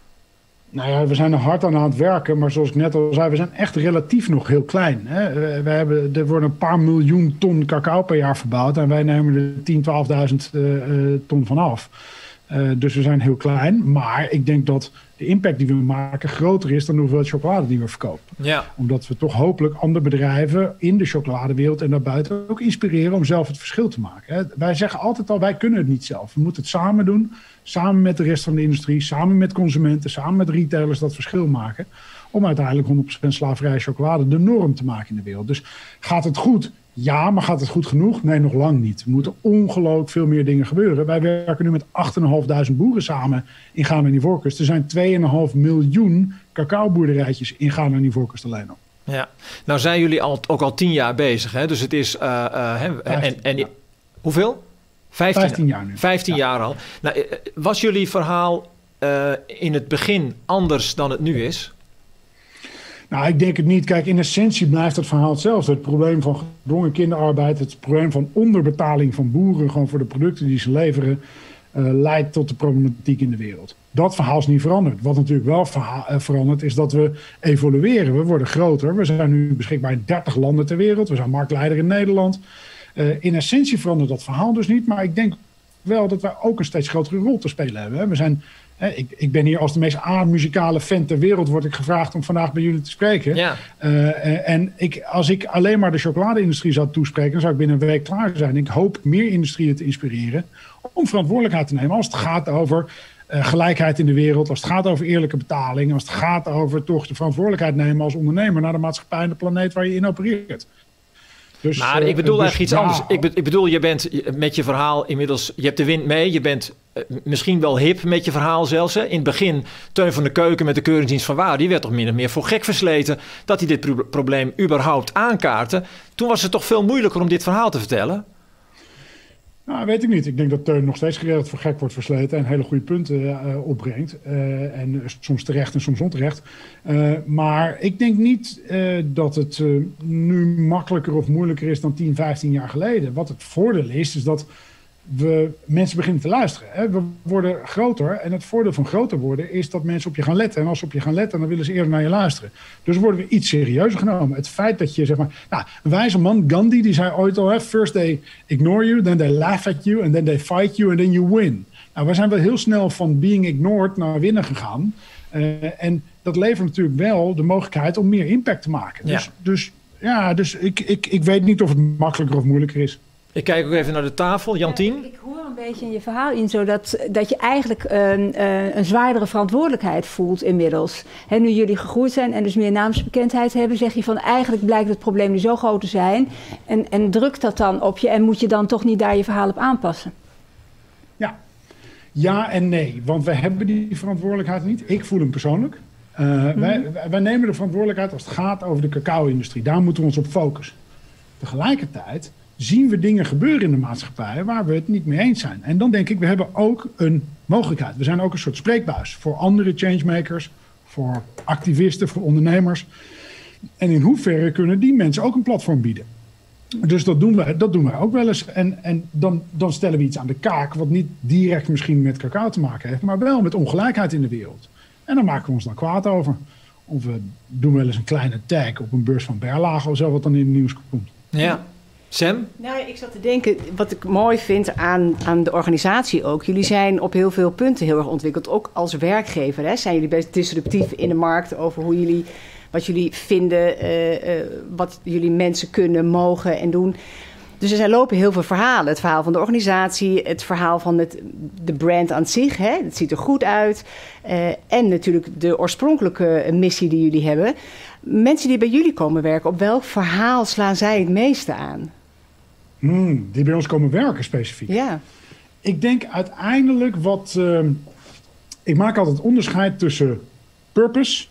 Nou ja, we zijn er hard aan aan het werken, maar zoals ik net al zei, we zijn echt relatief nog heel klein. Hè? We hebben, er worden een paar miljoen ton cacao per jaar verbouwd en wij nemen er tien, twaalfduizend uh, ton van af. Uh, dus we zijn heel klein, maar ik denk dat de impact die we maken groter is dan de hoeveelheid chocolade die we verkopen. Ja. Omdat we toch hopelijk andere bedrijven in de chocoladewereld en daarbuiten ook inspireren om zelf het verschil te maken. Hè? Wij zeggen altijd al, wij kunnen het niet zelf. We moeten het samen doen, samen met de rest van de industrie, samen met consumenten, samen met retailers dat verschil maken. Om uiteindelijk honderd procent slaafvrije chocolade de norm te maken in de wereld. Dus gaat het goed? Ja, maar gaat het goed genoeg? Nee, nog lang niet. Er moeten ongelooflijk veel meer dingen gebeuren. Wij werken nu met acht en een half duizend boeren samen in Ghana en Ivoorkust. Er zijn twee en een half miljoen cacaoboerderijtjes in Ghana en Ivoorkust alleen al. Ja, nou zijn jullie al, ook al tien jaar bezig, hè? Dus het is... Uh, uh, hè, en, en, ja. Hoeveel? Vijftien, Vijftien jaar nu. Vijftien ja. jaar al. Nou, was jullie verhaal uh, in het begin anders dan het nu is? Nou, ik denk het niet. Kijk, in essentie blijft het verhaal hetzelfde. Het probleem van gedwongen kinderarbeid, het probleem van onderbetaling van boeren gewoon voor de producten die ze leveren, uh, leidt tot de problematiek in de wereld. Dat verhaal is niet veranderd. Wat natuurlijk wel verhaal, uh, verandert is dat we evolueren. We worden groter. We zijn nu beschikbaar in dertig landen ter wereld. We zijn marktleider in Nederland. Uh, in essentie verandert dat verhaal dus niet. Maar ik denk wel dat wij ook een steeds grotere rol te spelen hebben. Hè. We zijn, hè, ik, ik ben hier als de meest a-muzikale fan ter wereld, word ik gevraagd om vandaag bij jullie te spreken. Ja. Uh, en ik, als ik alleen maar de chocolade-industrie zou toespreken, dan zou ik binnen een week klaar zijn. Ik hoop meer industrieën te inspireren om verantwoordelijkheid te nemen als het gaat over uh, gelijkheid in de wereld, als het gaat over eerlijke betaling, als het gaat over toch de verantwoordelijkheid nemen als ondernemer naar de maatschappij en de planeet waar je in opereert. Dus, maar ik bedoel uh, eigenlijk dus, iets anders. ja, Ik, be- ik bedoel, je bent met je verhaal inmiddels, je hebt de wind mee. Je bent uh, misschien wel hip met je verhaal zelfs. Hè. In het begin, Teun van de Keuken met de Keuringsdienst van Waarde, die werd toch min of meer voor gek versleten dat hij dit pro- probleem überhaupt aankaartte. Toen was het toch veel moeilijker om dit verhaal te vertellen? Nou, weet ik niet. Ik denk dat Teun nog steeds geregeld voor gek wordt versleten en hele goede punten uh, opbrengt. Uh, en uh, soms terecht en soms onterecht. Uh, maar ik denk niet uh, dat het uh, nu makkelijker of moeilijker is dan tien, vijftien jaar geleden. Wat het voordeel is, is dat we mensen beginnen te luisteren. Hè? We worden groter en het voordeel van groter worden is dat mensen op je gaan letten. En als ze op je gaan letten, dan willen ze eerder naar je luisteren. Dus worden we iets serieuzer genomen. Het feit dat je, zeg maar, nou, een wijze man, Gandhi, die zei ooit al, hè, first they ignore you, then they laugh at you, and then they fight you, and then you win. Nou, we zijn wel heel snel van being ignored naar winnen gegaan. Uh, en dat levert natuurlijk wel de mogelijkheid om meer impact te maken. Ja. Dus, dus ja, dus ik, ik, ik weet niet of het makkelijker of moeilijker is. Ik kijk ook even naar de tafel. Jantien? Ja, ik hoor een beetje in je verhaal in zo dat, dat je eigenlijk een, uh, een zwaardere verantwoordelijkheid voelt inmiddels. He, nu jullie gegroeid zijn en dus meer naamsbekendheid hebben, zeg je van eigenlijk blijkt het probleem nu zo groot te zijn. En, en drukt dat dan op je en moet je dan toch niet daar je verhaal op aanpassen? Ja, ja en nee. Want wij hebben die verantwoordelijkheid niet. Ik voel hem persoonlijk. Uh, mm-hmm. wij, wij nemen de verantwoordelijkheid als het gaat over de cacao-industrie. Daar moeten we ons op focussen. Tegelijkertijd zien we dingen gebeuren in de maatschappij waar we het niet mee eens zijn. En dan denk ik, we hebben ook een mogelijkheid. We zijn ook een soort spreekbuis voor andere changemakers, voor activisten, voor ondernemers. En in hoeverre kunnen die mensen ook een platform bieden? Dus dat doen wij, dat doen wij ook wel eens. En, en dan, dan stellen we iets aan de kaak wat niet direct misschien met cacao te maken heeft, maar wel met ongelijkheid in de wereld. En dan maken we ons dan kwaad over. Of we doen wel eens een kleine tag op een beurs van Berlage of zo, wat dan in het nieuws komt. Ja. Sam? Nou, ik zat te denken, wat ik mooi vind aan, aan de organisatie ook. Jullie zijn op heel veel punten heel erg ontwikkeld. Ook als werkgever, hè, zijn jullie best disruptief in de markt over hoe jullie, wat jullie vinden, uh, uh, wat jullie mensen kunnen, mogen en doen. Dus er lopen heel veel verhalen. Het verhaal van de organisatie, het verhaal van het, de brand aan zich. Hè? Het ziet er goed uit. Uh, en natuurlijk de oorspronkelijke missie die jullie hebben. Mensen die bij jullie komen werken, op welk verhaal slaan zij het meeste aan? Hmm, die bij ons komen werken specifiek. Ja. Ik denk uiteindelijk wat... Uh, ik maak altijd onderscheid tussen purpose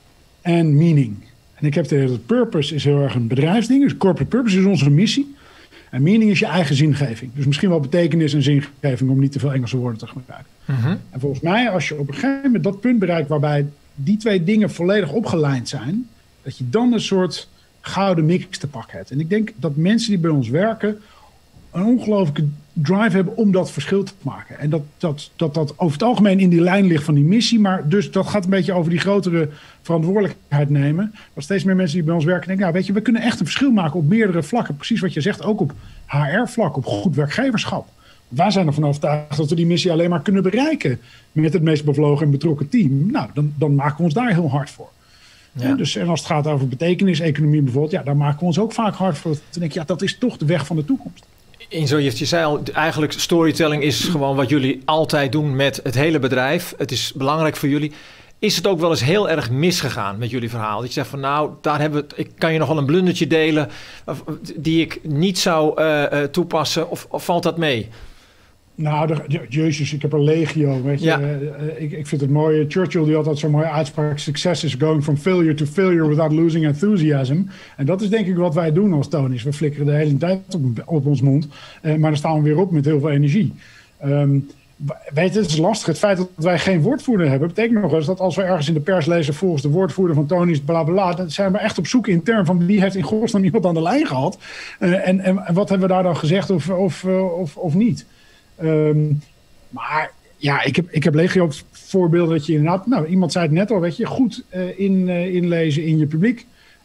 en meaning. En ik heb de hele purpose is heel erg een bedrijfsding. Dus corporate purpose is onze missie. En meaning is je eigen zingeving. Dus misschien wel betekenis en zingeving om niet te veel Engelse woorden te gebruiken. Uh-huh. En volgens mij, als je op een gegeven moment dat punt bereikt waarbij die twee dingen volledig opgelijnd zijn, dat je dan een soort gouden mix te pakken hebt. En ik denk dat mensen die bij ons werken een ongelooflijke drive hebben om dat verschil te maken. En dat dat, dat dat over het algemeen in die lijn ligt van die missie. Maar dus dat gaat een beetje over die grotere verantwoordelijkheid nemen. Dat steeds meer mensen die bij ons werken denken, nou weet je, we kunnen echt een verschil maken op meerdere vlakken. Precies wat je zegt, ook op H R-vlak, op goed werkgeverschap. Wij zijn ervan overtuigd dat we die missie alleen maar kunnen bereiken met het meest bevlogen en betrokken team. Nou, dan, dan maken we ons daar heel hard voor. Ja. Dus, en als het gaat over betekenis-economie bijvoorbeeld, ja, daar maken we ons ook vaak hard voor. Dan denk ik, ja, dat is toch de weg van de toekomst. Inzo, je zei al, eigenlijk storytelling is gewoon wat jullie altijd doen met het hele bedrijf. Het is belangrijk voor jullie. Is het ook wel eens heel erg misgegaan met jullie verhaal? Dat je zegt van nou, daar hebben we, ik kan je nog wel een blundertje delen die ik niet zou uh, uh, toepassen. Of, of valt dat mee? Nou, de, jezus, ik heb een legio, weet je. Ja. Uh, ik, ik vind het mooi. Churchill die had dat zo'n mooie uitspraak. Success is going from failure to failure without losing enthusiasm. En dat is denk ik wat wij doen als Tony's. We flikkeren de hele tijd op, op ons mond. Uh, maar dan staan we weer op met heel veel energie. Um, weet je, het is lastig. Het feit dat wij geen woordvoerder hebben, betekent nog eens dat als we ergens in de pers lezen volgens de woordvoerder van Tony's bla bla, dan zijn we echt op zoek intern van wie heeft in godsnaam iemand aan de lijn gehad. Uh, en, en, en wat hebben we daar dan gezegd of, of, uh, of, of niet? Um, maar ja, ik heb, ik heb legio voorbeelden dat je inderdaad, nou, iemand zei het net al, weet je, goed uh, in, uh, inlezen in je publiek.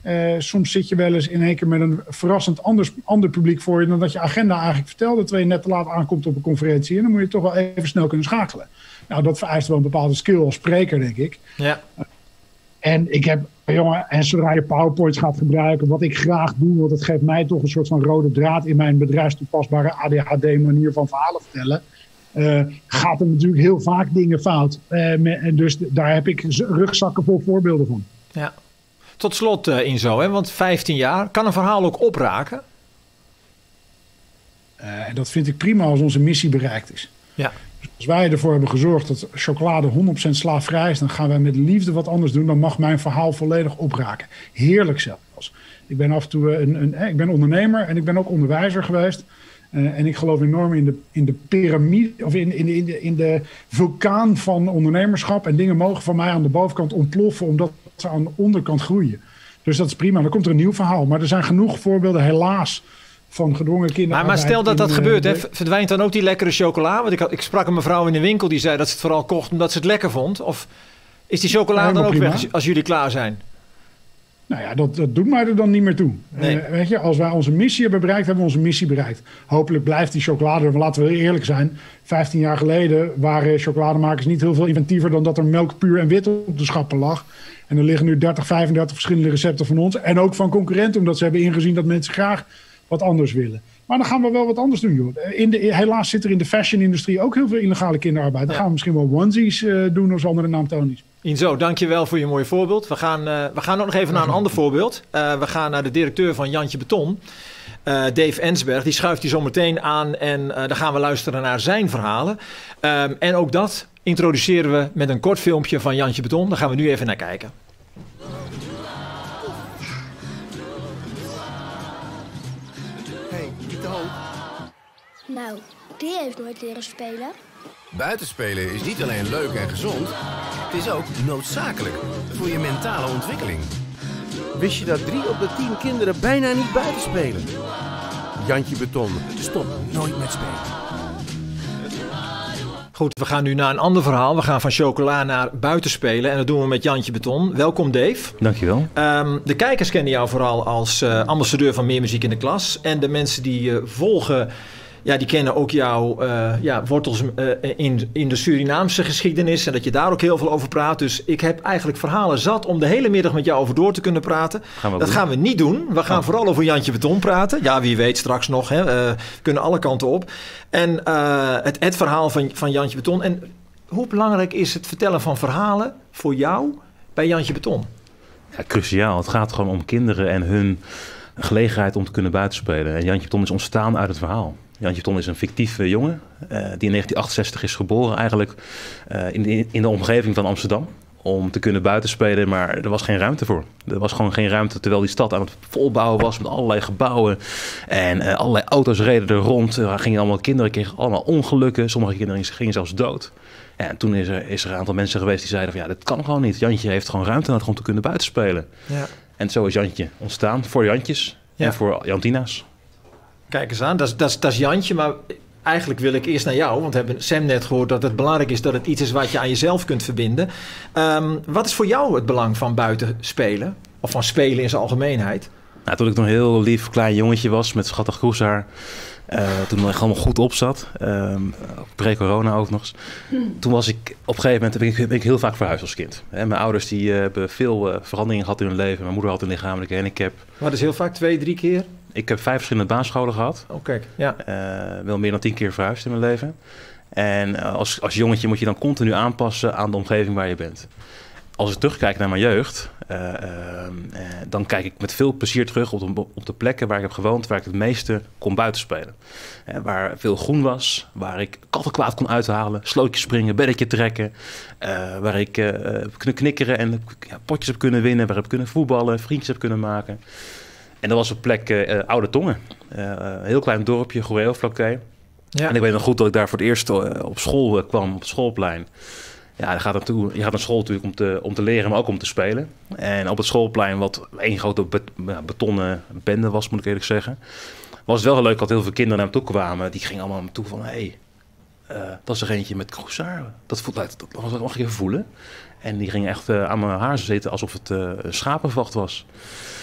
Uh, soms zit je wel eens in één keer met een verrassend anders, ander publiek voor je dan dat je agenda eigenlijk vertelde, terwijl je net te laat aankomt op een conferentie. En dan moet je toch wel even snel kunnen schakelen. Nou, dat vereist wel een bepaalde skill als spreker, denk ik. Ja. Uh, en ik heb, jongen, en zodra je PowerPoints gaat gebruiken, wat ik graag doe, want het geeft mij toch een soort van rode draad in mijn bedrijfstoepasbare A D H D manier van verhalen vertellen. Uh, gaat er natuurlijk heel vaak dingen fout. Uh, me, en dus daar heb ik rugzakken vol voorbeelden van. Ja. Tot slot, uh, Inzo, hè? Want vijftien jaar, kan een verhaal ook opraken? Uh, en dat vind ik prima als onze missie bereikt is. Ja. Dus als wij ervoor hebben gezorgd dat chocolade honderd procent slaafvrij is, dan gaan wij met liefde wat anders doen. Dan mag mijn verhaal volledig opraken. Heerlijk zelfs. Ik ben af en toe een, een, een ik ben ondernemer en ik ben ook onderwijzer geweest. Uh, en ik geloof enorm in de, in de piramide, of in, in, in, de, in de vulkaan van ondernemerschap. En dingen mogen van mij aan de bovenkant ontploffen, omdat ze aan de onderkant groeien. Dus dat is prima. Dan komt er een nieuw verhaal. Maar er zijn genoeg voorbeelden, helaas, van gedwongen kinderen. Maar, maar stel dat dat in, gebeurt, uh, hè, verdwijnt dan ook die lekkere chocola? Want ik, had, ik sprak een mevrouw in de winkel die zei dat ze het vooral kocht omdat ze het lekker vond. Of is die chocola dan ook prima weg als, als jullie klaar zijn? Nou ja, dat, dat doet mij er dan niet meer toe. Nee. Uh, weet je, als wij onze missie hebben bereikt, hebben we onze missie bereikt. Hopelijk blijft die chocolade, maar laten we eerlijk zijn. vijftien jaar geleden waren chocolademakers niet heel veel inventiever dan dat er melk puur en wit op de schappen lag. En er liggen nu dertig, vijfendertig verschillende recepten van ons. En ook van concurrenten, omdat ze hebben ingezien dat mensen graag wat anders willen. Maar dan gaan we wel wat anders doen, joh. In de, helaas zit er in de fashion-industrie ook heel veel illegale kinderarbeid. Dan ja. gaan we misschien wel onesies uh, doen als andere naam Tony's. Inzo, dankjewel voor je mooie voorbeeld. We gaan, uh, we gaan ook nog even naar een ander voorbeeld. Uh, we gaan naar de directeur van Jantje Beton, uh, Dave Ensberg. Die schuift hier zo meteen aan en uh, dan gaan we luisteren naar zijn verhalen. Um, en ook dat introduceren we met een kort filmpje van Jantje Beton. Daar gaan we nu even naar kijken. Hey, niet te hoog. Nou, die heeft nooit leren spelen. Buitenspelen is niet alleen leuk en gezond, het is ook noodzakelijk voor je mentale ontwikkeling. Wist je dat drie op de tien kinderen bijna niet buiten spelen? Jantje Beton, stop nooit met spelen. Goed, we gaan nu naar een ander verhaal. We gaan van chocola naar buitenspelen en dat doen we met Jantje Beton. Welkom Dave. Dankjewel. Um, de kijkers kennen jou vooral als uh, ambassadeur van Meer Muziek in de Klas. En de mensen die uh, volgen, ja, die kennen ook jouw uh, ja, wortels uh, in, in de Surinaamse geschiedenis. En dat je daar ook heel veel over praat. Dus ik heb eigenlijk verhalen zat om de hele middag met jou over door te kunnen praten. Gaan we dat doen. Gaan we niet doen. We gaan oh. vooral over Jantje Beton praten. Ja, wie weet straks nog. Hè. Uh, we kunnen alle kanten op. En uh, het, het verhaal van, van Jantje Beton. En hoe belangrijk is het vertellen van verhalen voor jou bij Jantje Beton? Ja, cruciaal. Het gaat gewoon om kinderen en hun gelegenheid om te kunnen buitenspelen. En Jantje Beton is ontstaan uit het verhaal. Jantje Beton is een fictieve jongen uh, die in negentien achtenzestig is geboren eigenlijk uh, in, de, in de omgeving van Amsterdam. Om te kunnen buitenspelen, maar er was geen ruimte voor. Er was gewoon geen ruimte terwijl die stad aan het volbouwen was met allerlei gebouwen. En uh, allerlei auto's reden er rond. Er gingen allemaal kinderen, kregen allemaal ongelukken. Sommige kinderen gingen zelfs dood. Ja, en toen is er, is er een aantal mensen geweest die zeiden van ja, dat kan gewoon niet. Jantje heeft gewoon ruimte nodig om te kunnen buitenspelen. Ja. En zo is Jantje ontstaan voor Jantjes ja. en voor Jantina's. Kijk eens aan, dat is, dat, is, dat is Jantje, maar eigenlijk wil ik eerst naar jou. Want we hebben Sam net gehoord dat het belangrijk is dat het iets is wat je aan jezelf kunt verbinden. Um, wat is voor jou het belang van buiten spelen? Of van spelen in zijn algemeenheid? Nou, toen ik nog een heel lief klein jongetje was met schattig kroeshaar. Uh, toen ik helemaal goed op zat. Uh, pre-corona ook nog eens. Hmm. Toen was ik op een gegeven moment ben ik, ben ik heel vaak verhuisd als kind. Hè, mijn ouders die, uh, hebben veel uh, veranderingen gehad in hun leven. Mijn moeder had een lichamelijke handicap. Wat is heel vaak? Twee, drie keer? Ik heb vijf verschillende basisscholen gehad. Oh, kijk. Ja. Uh, wel meer dan tien keer verhuisd in mijn leven. En uh, als, als jongetje moet je dan continu aanpassen aan de omgeving waar je bent. Als ik terugkijk naar mijn jeugd, uh, uh, uh, dan kijk ik met veel plezier terug op de, op de plekken waar ik heb gewoond, waar ik het meeste kon buitenspelen. Uh, waar veel groen was, waar ik kattenkwaad kon uithalen, slootjes springen, beddetje trekken. Uh, waar ik uh, heb kunnen knikkeren en ja, potjes heb kunnen winnen, waar ik heb kunnen voetballen, vriendjes heb kunnen maken. En dat was een plek uh, Oude Tongen, uh, een heel klein dorpje, Goeree-Vlakke. Ja. En ik weet nog goed dat ik daar voor het eerst uh, op school uh, kwam, op het schoolplein. Ja, je gaat, naartoe, je gaat naar school natuurlijk om te, om te leren, maar ook om te spelen. En op het schoolplein, wat één grote bet, ja, betonnen bende was, moet ik eerlijk zeggen, was het wel heel leuk dat heel veel kinderen naar me toe kwamen. Die gingen allemaal naar me toe van, hé, hey, uh, dat is er eentje met kroeshaar. Dat, dat, dat, dat mag ik even voelen. En die gingen echt uh, aan mijn haar zitten alsof het uh, een schapenvacht was.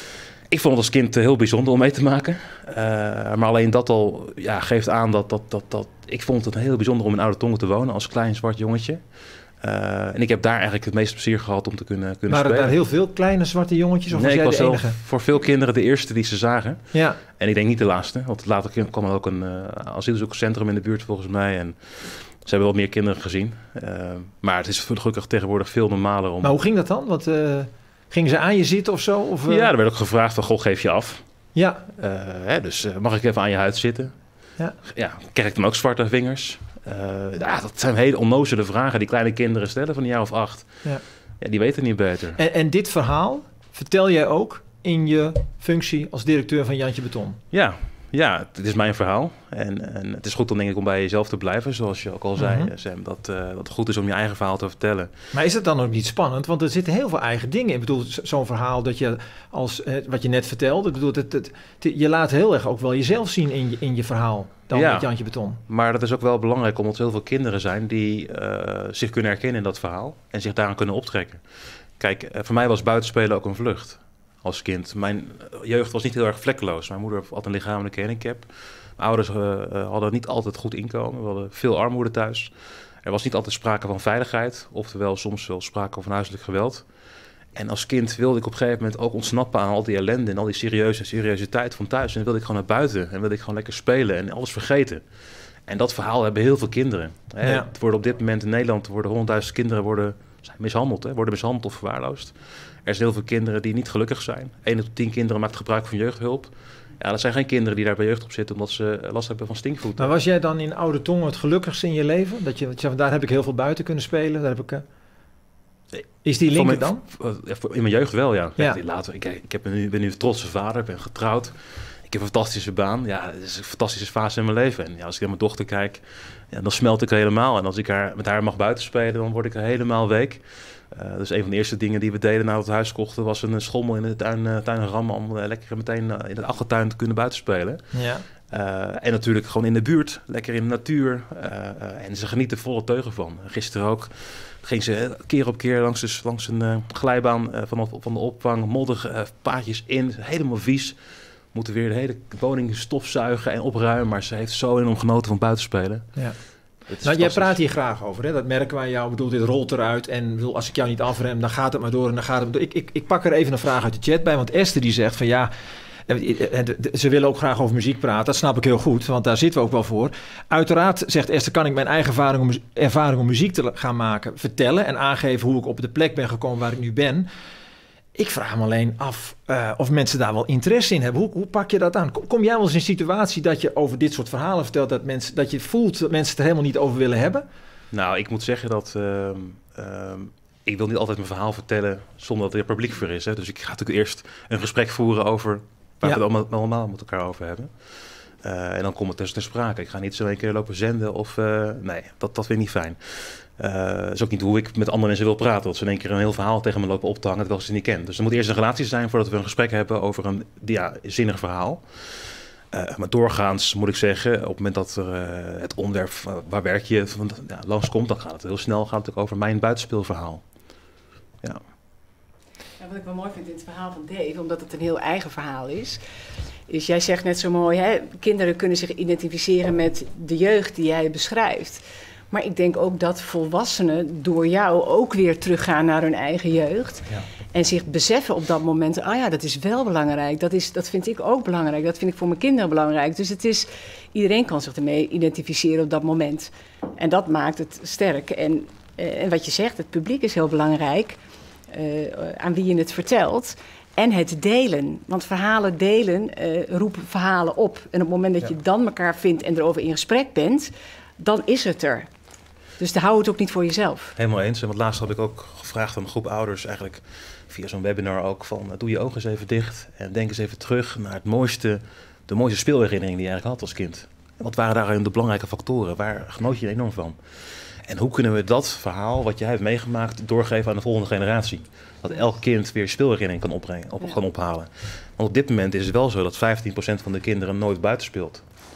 Ik vond het als kind heel bijzonder om mee te maken. Uh, maar alleen dat al ja, geeft aan dat, dat, dat, dat... Ik vond het heel bijzonder om in Oude Tongen te wonen als klein zwart jongetje. Uh, en ik heb daar eigenlijk het meeste plezier gehad om te kunnen, kunnen Waren spelen. er heel veel kleine zwarte jongetjes? Of nee, was jij ik was de enige? Wel voor veel kinderen de eerste die ze zagen. Ja. En ik denk niet de laatste. Want later kwam er ook een uh, asielzoekerscentrum in de buurt volgens mij. En ze hebben wel meer kinderen gezien. Uh, maar het is gelukkig tegenwoordig veel normaler om... Maar hoe ging dat dan? Wat, uh, gingen ze aan je zitten of zo? Of, uh... Ja, er werd ook gevraagd van, goh, geef je af. Ja. Uh, hè, dus uh, mag ik even aan je huid zitten? Ja. Ja, krijg ik dan ook zwarte vingers? Uh, ja, dat zijn hele onnozele vragen die kleine kinderen stellen van een jaar of acht. Ja. Ja, die weten niet beter. En, en dit verhaal vertel jij ook in je functie als directeur van Jantje Beton? Ja, ja, het is mijn verhaal. En, en het is goed dan denk ik om bij jezelf te blijven, zoals je ook al zei, mm-hmm. Sam. Dat, uh, dat het goed is om je eigen verhaal te vertellen. Maar is het dan ook niet spannend? Want er zitten heel veel eigen dingen in. Ik bedoel, zo'n verhaal dat je, als uh, wat je net vertelde, ik bedoel, het, het, het, je laat heel erg ook wel jezelf zien in je, in je verhaal. Dan ja, met Jantje Beton. Maar dat is ook wel belangrijk omdat er heel veel kinderen zijn die uh, zich kunnen herkennen in dat verhaal en zich daaraan kunnen optrekken. Kijk, uh, voor mij was buitenspelen ook een vlucht als kind. Mijn jeugd was niet heel erg vlekkeloos. Mijn moeder had een lichamelijke handicap. Mijn ouders uh, uh, hadden niet altijd goed inkomen. We hadden veel armoede thuis. Er was niet altijd sprake van veiligheid, oftewel soms wel sprake van huiselijk geweld. En als kind wilde ik op een gegeven moment ook ontsnappen aan al die ellende en al die serieuze seriositeit van thuis. En dan wilde ik gewoon naar buiten en wilde ik gewoon lekker spelen en alles vergeten. En dat verhaal hebben heel veel kinderen. Hè. Ja. Het worden op dit moment in Nederland worden honderdduizend kinderen worden, zijn mishandeld, hè, worden mishandeld of verwaarloosd. Er zijn heel veel kinderen die niet gelukkig zijn. één op tien kinderen maakt gebruik van jeugdhulp. Ja, dat zijn geen kinderen die daar bij jeugd op zitten omdat ze last hebben van stinkvoeten. Maar was jij dan in Oude Tongen het gelukkigste in je leven? Dat je, daar heb ik heel veel buiten kunnen spelen, daar heb ik... Uh... Is die link dan? In mijn jeugd wel, ja. ja. Later, ik, ik heb nu, ben nu een trotse vader, ben getrouwd. Ik heb een fantastische baan. Ja, het is een fantastische fase in mijn leven. En ja, als ik naar mijn dochter kijk, ja, dan smelt ik er helemaal. En als ik haar, met haar mag buitenspelen, dan word ik er helemaal week. Uh, dus een van de eerste dingen die we deden nadat we het huis kochten, was een schommel in de tuin, uh, tuin rammen om uh, lekker meteen uh, in de achtertuin te kunnen buitenspelen. Ja. Uh, en natuurlijk gewoon in de buurt, lekker in de natuur. Uh, uh, en ze genieten volle teugen van. Gisteren ook ging ze keer op keer langs, dus, langs een uh, glijbaan uh, van, van de opvang, modder, uh, paadjes in, helemaal vies. Moeten weer de hele woning stofzuigen en opruimen, maar ze heeft zo enorm genoten van buitenspelen. Ja. Nou, jij praat hier graag over, hè? Dat merken wij jou. Ik bedoel, dit rolt eruit en bedoel, als ik jou niet afrem, dan gaat het maar door en dan gaat het maar door. Ik, ik, ik pak er even een vraag uit de chat bij, want Esther die zegt van ja, ze willen ook graag over muziek praten. Dat snap ik heel goed, want daar zitten we ook wel voor. Uiteraard, zegt Esther, kan ik mijn eigen ervaring om, ervaring om muziek te gaan maken vertellen en aangeven hoe ik op de plek ben gekomen waar ik nu ben. Ik vraag me alleen af uh, of mensen daar wel interesse in hebben. Hoe, hoe pak je dat aan? Kom, kom jij wel eens in een situatie dat je over dit soort verhalen vertelt, dat, mensen, dat je voelt dat mensen het er helemaal niet over willen hebben? Nou, ik moet zeggen dat uh, uh, ik wil niet altijd mijn verhaal vertellen zonder dat er publiek voor is. Hè? Dus ik ga natuurlijk eerst een gesprek voeren over waar ja. we het allemaal, allemaal met elkaar over hebben. Uh, en dan komt het dus ter sprake. Ik ga niet zo een keer lopen zenden of... Uh, nee, dat, dat vind ik niet fijn. Uh, dat is ook niet hoe ik met andere mensen wil praten. Dat ze in één keer een heel verhaal tegen me lopen op te hangen terwijl ik ze niet ken. Dus er moet eerst een relatie zijn voordat we een gesprek hebben over een ja, zinnig verhaal. Uh, maar doorgaans moet ik zeggen, op het moment dat er, uh, het onderwerp uh, waar werk je van, ja, langskomt, dan gaat het heel snel gaat het ook over mijn buitenspeelverhaal. Ja. Ja, wat ik wel mooi vind in het verhaal van Dave, omdat het een heel eigen verhaal is, is jij zegt net zo mooi, hè, kinderen kunnen zich identificeren met de jeugd die jij beschrijft. Maar ik denk ook dat volwassenen door jou ook weer teruggaan naar hun eigen jeugd. Ja. En zich beseffen op dat moment, ah ja, dat is wel belangrijk. Dat, is, dat vind ik ook belangrijk. Dat vind ik voor mijn kinderen belangrijk. Dus het is, iedereen kan zich ermee identificeren op dat moment. En dat maakt het sterk. En, en wat je zegt, het publiek is heel belangrijk. Uh, aan wie je het vertelt. En het delen. Want verhalen delen uh, roepen verhalen op. En op het moment dat ja. je dan elkaar vindt en erover in gesprek bent, dan is het er. Dus dan hou het ook niet voor jezelf. Helemaal eens. En wat laatst had ik ook gevraagd aan een groep ouders, eigenlijk via zo'n webinar ook, van doe je ogen eens even dicht en denk eens even terug naar het mooiste, de mooiste speelherinnering die je eigenlijk had als kind. En wat waren daarin de belangrijke factoren? Waar genoot je enorm van? En hoe kunnen we dat verhaal, wat jij hebt meegemaakt, doorgeven aan de volgende generatie? Dat elk kind weer speelherinnering kan opbrengen, op, ja. kan ophalen. Want op dit moment is het wel zo dat vijftien procent van de kinderen nooit buiten speelt.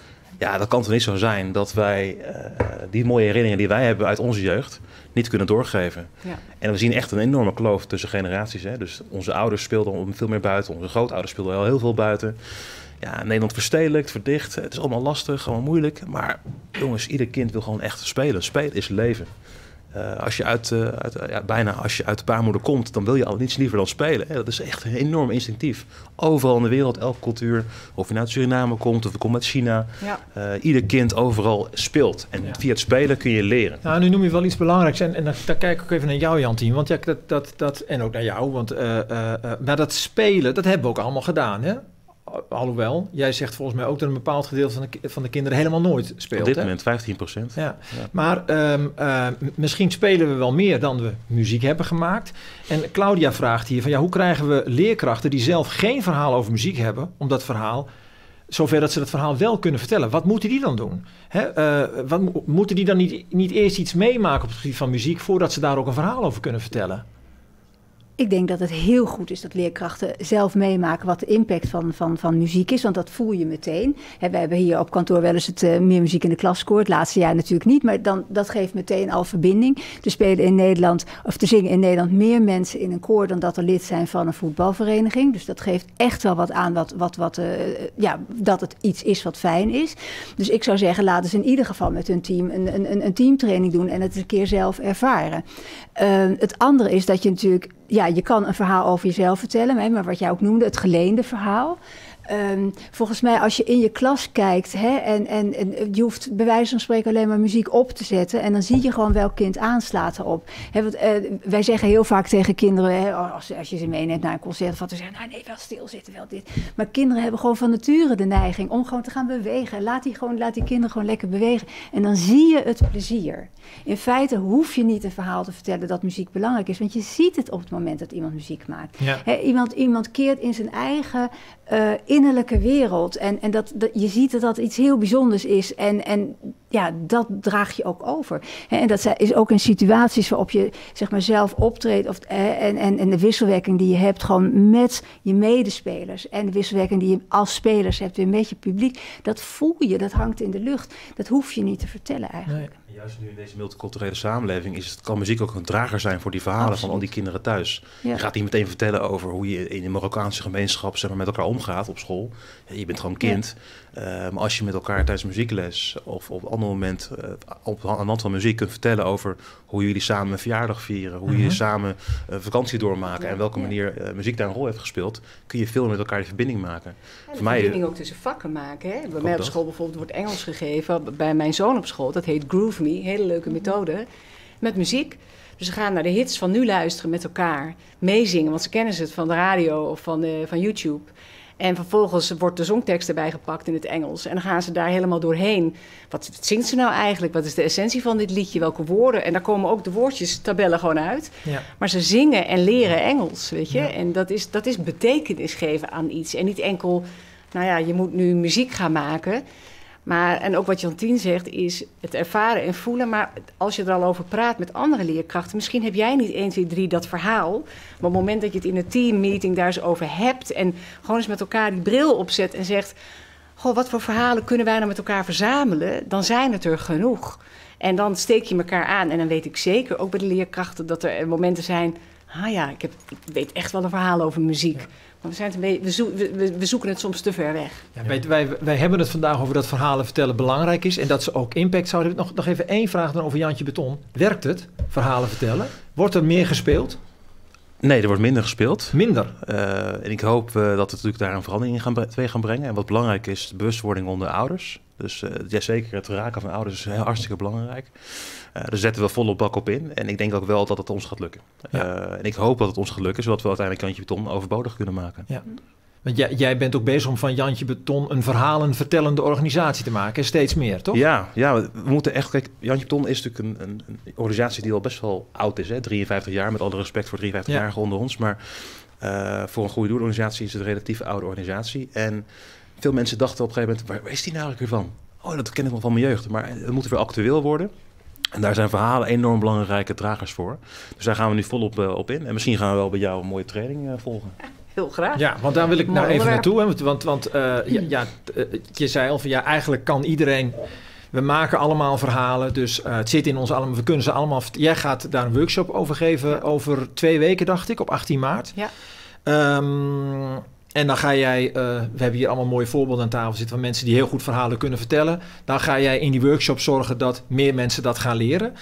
Ja, dat kan toch niet zo zijn dat wij uh, die mooie herinneringen die wij hebben uit onze jeugd niet kunnen doorgeven. Ja. En we zien echt een enorme kloof tussen generaties. Hè? Dus onze ouders speelden veel meer buiten, onze grootouders speelden al heel veel buiten. Ja, Nederland verstedelijkt, verdicht. Het is allemaal lastig, allemaal moeilijk. Maar jongens, ieder kind wil gewoon echt spelen. Spelen is leven. Uh, als je uit, uh, uit uh, ja, bijna als je uit de baarmoeder komt, dan wil je al niets liever dan spelen. Hè? Dat is echt enorm instinctief. Overal in de wereld, elke cultuur, of je nou uit Suriname komt of je komt uit China. Ja. Uh, ieder kind overal speelt. En ja. via het spelen kun je leren. Nou, nu noem je wel iets belangrijks. En, en dan, dan kijk ik ook even naar jou, Jantien. Want ja, dat, dat, dat, en ook naar jou. Want uh, uh, uh, maar dat spelen, dat hebben we ook allemaal gedaan, hè? Alhoewel, jij zegt volgens mij ook dat een bepaald gedeelte van de, van de kinderen helemaal nooit speelt. Op dit hè? moment vijftien procent. Ja. Ja. Maar um, uh, misschien spelen we wel meer dan we muziek hebben gemaakt. En Claudia vraagt hier van ja, hoe krijgen we leerkrachten die zelf geen verhaal over muziek hebben, om dat verhaal, zover dat ze dat verhaal wel kunnen vertellen. Wat moeten die dan doen? Hè? Uh, wat, moeten die dan niet, niet eerst iets meemaken op het gebied van muziek voordat ze daar ook een verhaal over kunnen vertellen? Ik denk dat het heel goed is dat leerkrachten zelf meemaken wat de impact van, van, van muziek is. Want dat voel je meteen. He, we hebben hier op kantoor wel eens het uh, Meer Muziek in de Klas gehoord. Het laatste jaar natuurlijk niet. Maar dan, dat geeft meteen al verbinding. Er spelen in Nederland, of te zingen in Nederland meer mensen in een koor dan dat er lid zijn van een voetbalvereniging. Dus dat geeft echt wel wat aan wat, wat, wat, uh, ja, dat het iets is wat fijn is. Dus ik zou zeggen, laten ze in ieder geval met hun team een, een, een teamtraining doen en het een keer zelf ervaren. Uh, het andere is dat je natuurlijk, ja, je kan een verhaal over jezelf vertellen, maar wat jij ook noemde, het geleende verhaal. Um, volgens mij als je in je klas kijkt hè, en, en, en je hoeft bij wijze van spreken alleen maar muziek op te zetten en dan zie je gewoon welk kind aanslaat erop. Hè, want, uh, wij zeggen heel vaak tegen kinderen, hè, als, als je ze meeneemt naar een concert, of wat te zeggen, nou nee, wel stilzitten, wel dit. Maar kinderen hebben gewoon van nature de neiging om gewoon te gaan bewegen. Laat die, gewoon, laat die kinderen gewoon lekker bewegen en dan zie je het plezier. In feite hoef je niet een verhaal te vertellen dat muziek belangrijk is, want je ziet het op het moment dat iemand muziek maakt. Ja. Hè, iemand, iemand keert in zijn eigen uh, innerlijke wereld. En, en dat, dat, je ziet dat dat iets heel bijzonders is. En, en ja, dat draag je ook over. En dat is ook in situaties waarop je zeg maar zelf optreedt. Of, en, en, en de wisselwerking die je hebt gewoon met je medespelers. En de wisselwerking die je als spelers hebt weer met je publiek. Dat voel je, dat hangt in de lucht. Dat hoef je niet te vertellen eigenlijk. Nee. Juist nu in deze multiculturele samenleving is het, kan muziek ook een drager zijn voor die verhalen Absoluut. Van al die kinderen thuis. Ja. Je gaat niet meteen vertellen over hoe je in de Marokkaanse gemeenschap zeg maar, met elkaar omgaat op school. Je bent gewoon kind. Ja. Uh, maar als je met elkaar tijdens muziekles of op een ander moment uh, op, aan de hand van muziek kunt vertellen over hoe jullie samen een verjaardag vieren, hoe jullie uh-huh. samen uh, vakantie doormaken ja. en welke ja. manier uh, muziek daar een rol heeft gespeeld, kun je veel met elkaar die verbinding maken. Ja, de verbinding ook tussen vakken maken. Hè? Bij mij op school bijvoorbeeld wordt Engels gegeven. Bij mijn zoon op school, dat heet Groove Me. Hele leuke methode. Met muziek. Dus ze gaan naar de hits van nu luisteren met elkaar. Meezingen, want ze kennen ze het van de radio of van, de, van YouTube. En vervolgens wordt de zongtekst erbij gepakt in het Engels. En dan gaan ze daar helemaal doorheen. Wat, wat zingt ze nou eigenlijk? Wat is de essentie van dit liedje? Welke woorden? En daar komen ook de woordjestabellen gewoon uit. Ja. Maar ze zingen en leren Engels, weet je. Ja. En dat is, dat is betekenis geven aan iets. En niet enkel, nou ja, je moet nu muziek gaan maken. Maar, en ook wat Jantien zegt, is het ervaren en voelen. Maar als je er al over praat met andere leerkrachten, misschien heb jij niet één, twee, drie dat verhaal. Maar op het moment dat je het in een teammeeting daar eens over hebt en gewoon eens met elkaar die bril opzet en zegt, goh, wat voor verhalen kunnen wij nou met elkaar verzamelen? Dan zijn het er genoeg. En dan steek je elkaar aan. En dan weet ik zeker, ook bij de leerkrachten, dat er momenten zijn, ah ja, ik, heb, ik weet echt wel een verhaal over muziek. Ja. We, zijn het een beetje, we, zo, we, we zoeken het soms te ver weg. Ja, wij, wij, wij hebben het vandaag over dat verhalen vertellen belangrijk is en dat ze ook impact zouden hebben. Nog, nog even één vraag dan over Jantje Beton. Werkt het, verhalen vertellen? Wordt er meer gespeeld? Nee, er wordt minder gespeeld. Minder? Uh, en ik hoop uh, dat we natuurlijk daar een verandering in gaan, twee gaan brengen. En wat belangrijk is, de bewustwording onder ouders. Dus uh, ja, zeker het raken van ouders is heel hartstikke belangrijk. Uh, daar zetten we volop bak op in. En ik denk ook wel dat het ons gaat lukken. Ja. Uh, en ik hoop dat het ons gaat lukken, zodat we uiteindelijk Jantje Beton overbodig kunnen maken. Ja. Want jij, jij bent ook bezig om van Jantje Beton een verhalenvertellende organisatie te maken. Steeds meer, toch? Ja, ja, we moeten echt... Kijk, Jantje Beton is natuurlijk een, een, een organisatie die al best wel oud is. Hè? drieënvijftig jaar, met alle respect voor drieënvijftig-jarigen ja. onder ons. Maar uh, voor een goede doelorganisatie is het een relatief oude organisatie. En veel mensen dachten op een gegeven moment, waar, waar is die nou eigenlijk weer van? Oh, dat ken ik nog van mijn jeugd. Maar het moet weer actueel worden. En daar zijn verhalen enorm belangrijke dragers voor. Dus daar gaan we nu volop uh, op in. En misschien gaan we wel bij jou een mooie training uh, volgen. Heel graag. Ja, want daar wil ik Mooi nou even onderwerp. naartoe. Hè? Want, want uh, ja, ja, uh, je zei al van ja, eigenlijk kan iedereen. We maken allemaal verhalen, dus uh, het zit in ons allemaal. We kunnen ze allemaal. Jij gaat daar een workshop over geven ja. over twee weken, dacht ik, op achttien maart. Ja. Um, en dan ga jij, uh, we hebben hier allemaal mooie voorbeelden aan tafel zitten van mensen die heel goed verhalen kunnen vertellen. Dan ga jij in die workshop zorgen dat meer mensen dat gaan leren.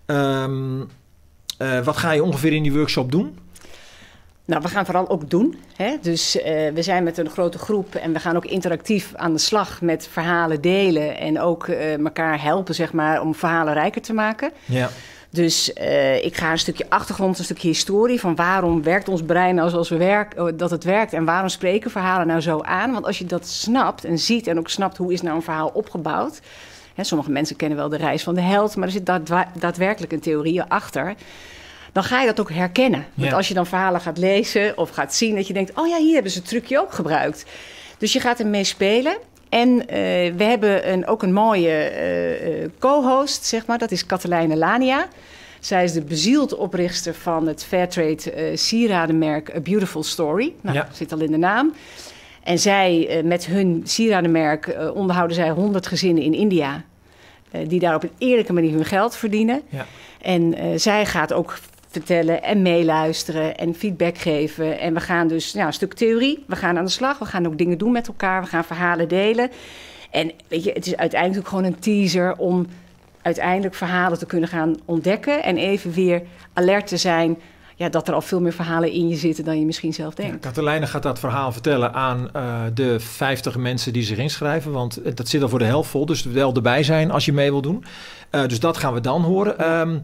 Um, uh, wat ga je ongeveer in die workshop doen? Nou, we gaan vooral ook doen. Hè? Dus uh, we zijn met een grote groep en we gaan ook interactief aan de slag met verhalen delen. En ook uh, elkaar helpen, zeg maar, om verhalen rijker te maken. Ja. Dus uh, ik ga een stukje achtergrond, een stukje historie van waarom werkt ons brein nou zoals we werken, dat het werkt en waarom spreken verhalen nou zo aan. Want als je dat snapt en ziet en ook snapt hoe is nou een verhaal opgebouwd. Hè, sommige mensen kennen wel de reis van de held, maar er zit daadwa- daadwerkelijk een theorie achter. Dan ga je dat ook herkennen. Want Ja. als je dan verhalen gaat lezen of gaat zien, dat je denkt, oh ja, hier hebben ze het trucje ook gebruikt. Dus je gaat ermee spelen. En uh, we hebben een, ook een mooie uh, co-host, zeg maar. Dat is Katelijne Lania. Zij is de bezielde oprichter van het Fairtrade uh, sieradenmerk A Beautiful Story. Nou, Ja. zit al in de naam. En zij, uh, met hun sieradenmerk, uh, onderhouden zij honderd gezinnen in India. Uh, die daar op een eerlijke manier hun geld verdienen. Ja. En uh, zij gaat ook vertellen en meeluisteren en feedback geven. En we gaan dus ja, een stuk theorie. We gaan aan de slag. We gaan ook dingen doen met elkaar. We gaan verhalen delen. En weet je, het is uiteindelijk ook gewoon een teaser om uiteindelijk verhalen te kunnen gaan ontdekken. En even weer alert te zijn ja, dat er al veel meer verhalen in je zitten dan je misschien zelf denkt. Ja, Katelijne gaat dat verhaal vertellen aan uh, de vijftig mensen die zich inschrijven. Want dat zit al voor de helft vol. Dus wel erbij zijn als je mee wil doen. Uh, dus dat gaan we dan horen. Um,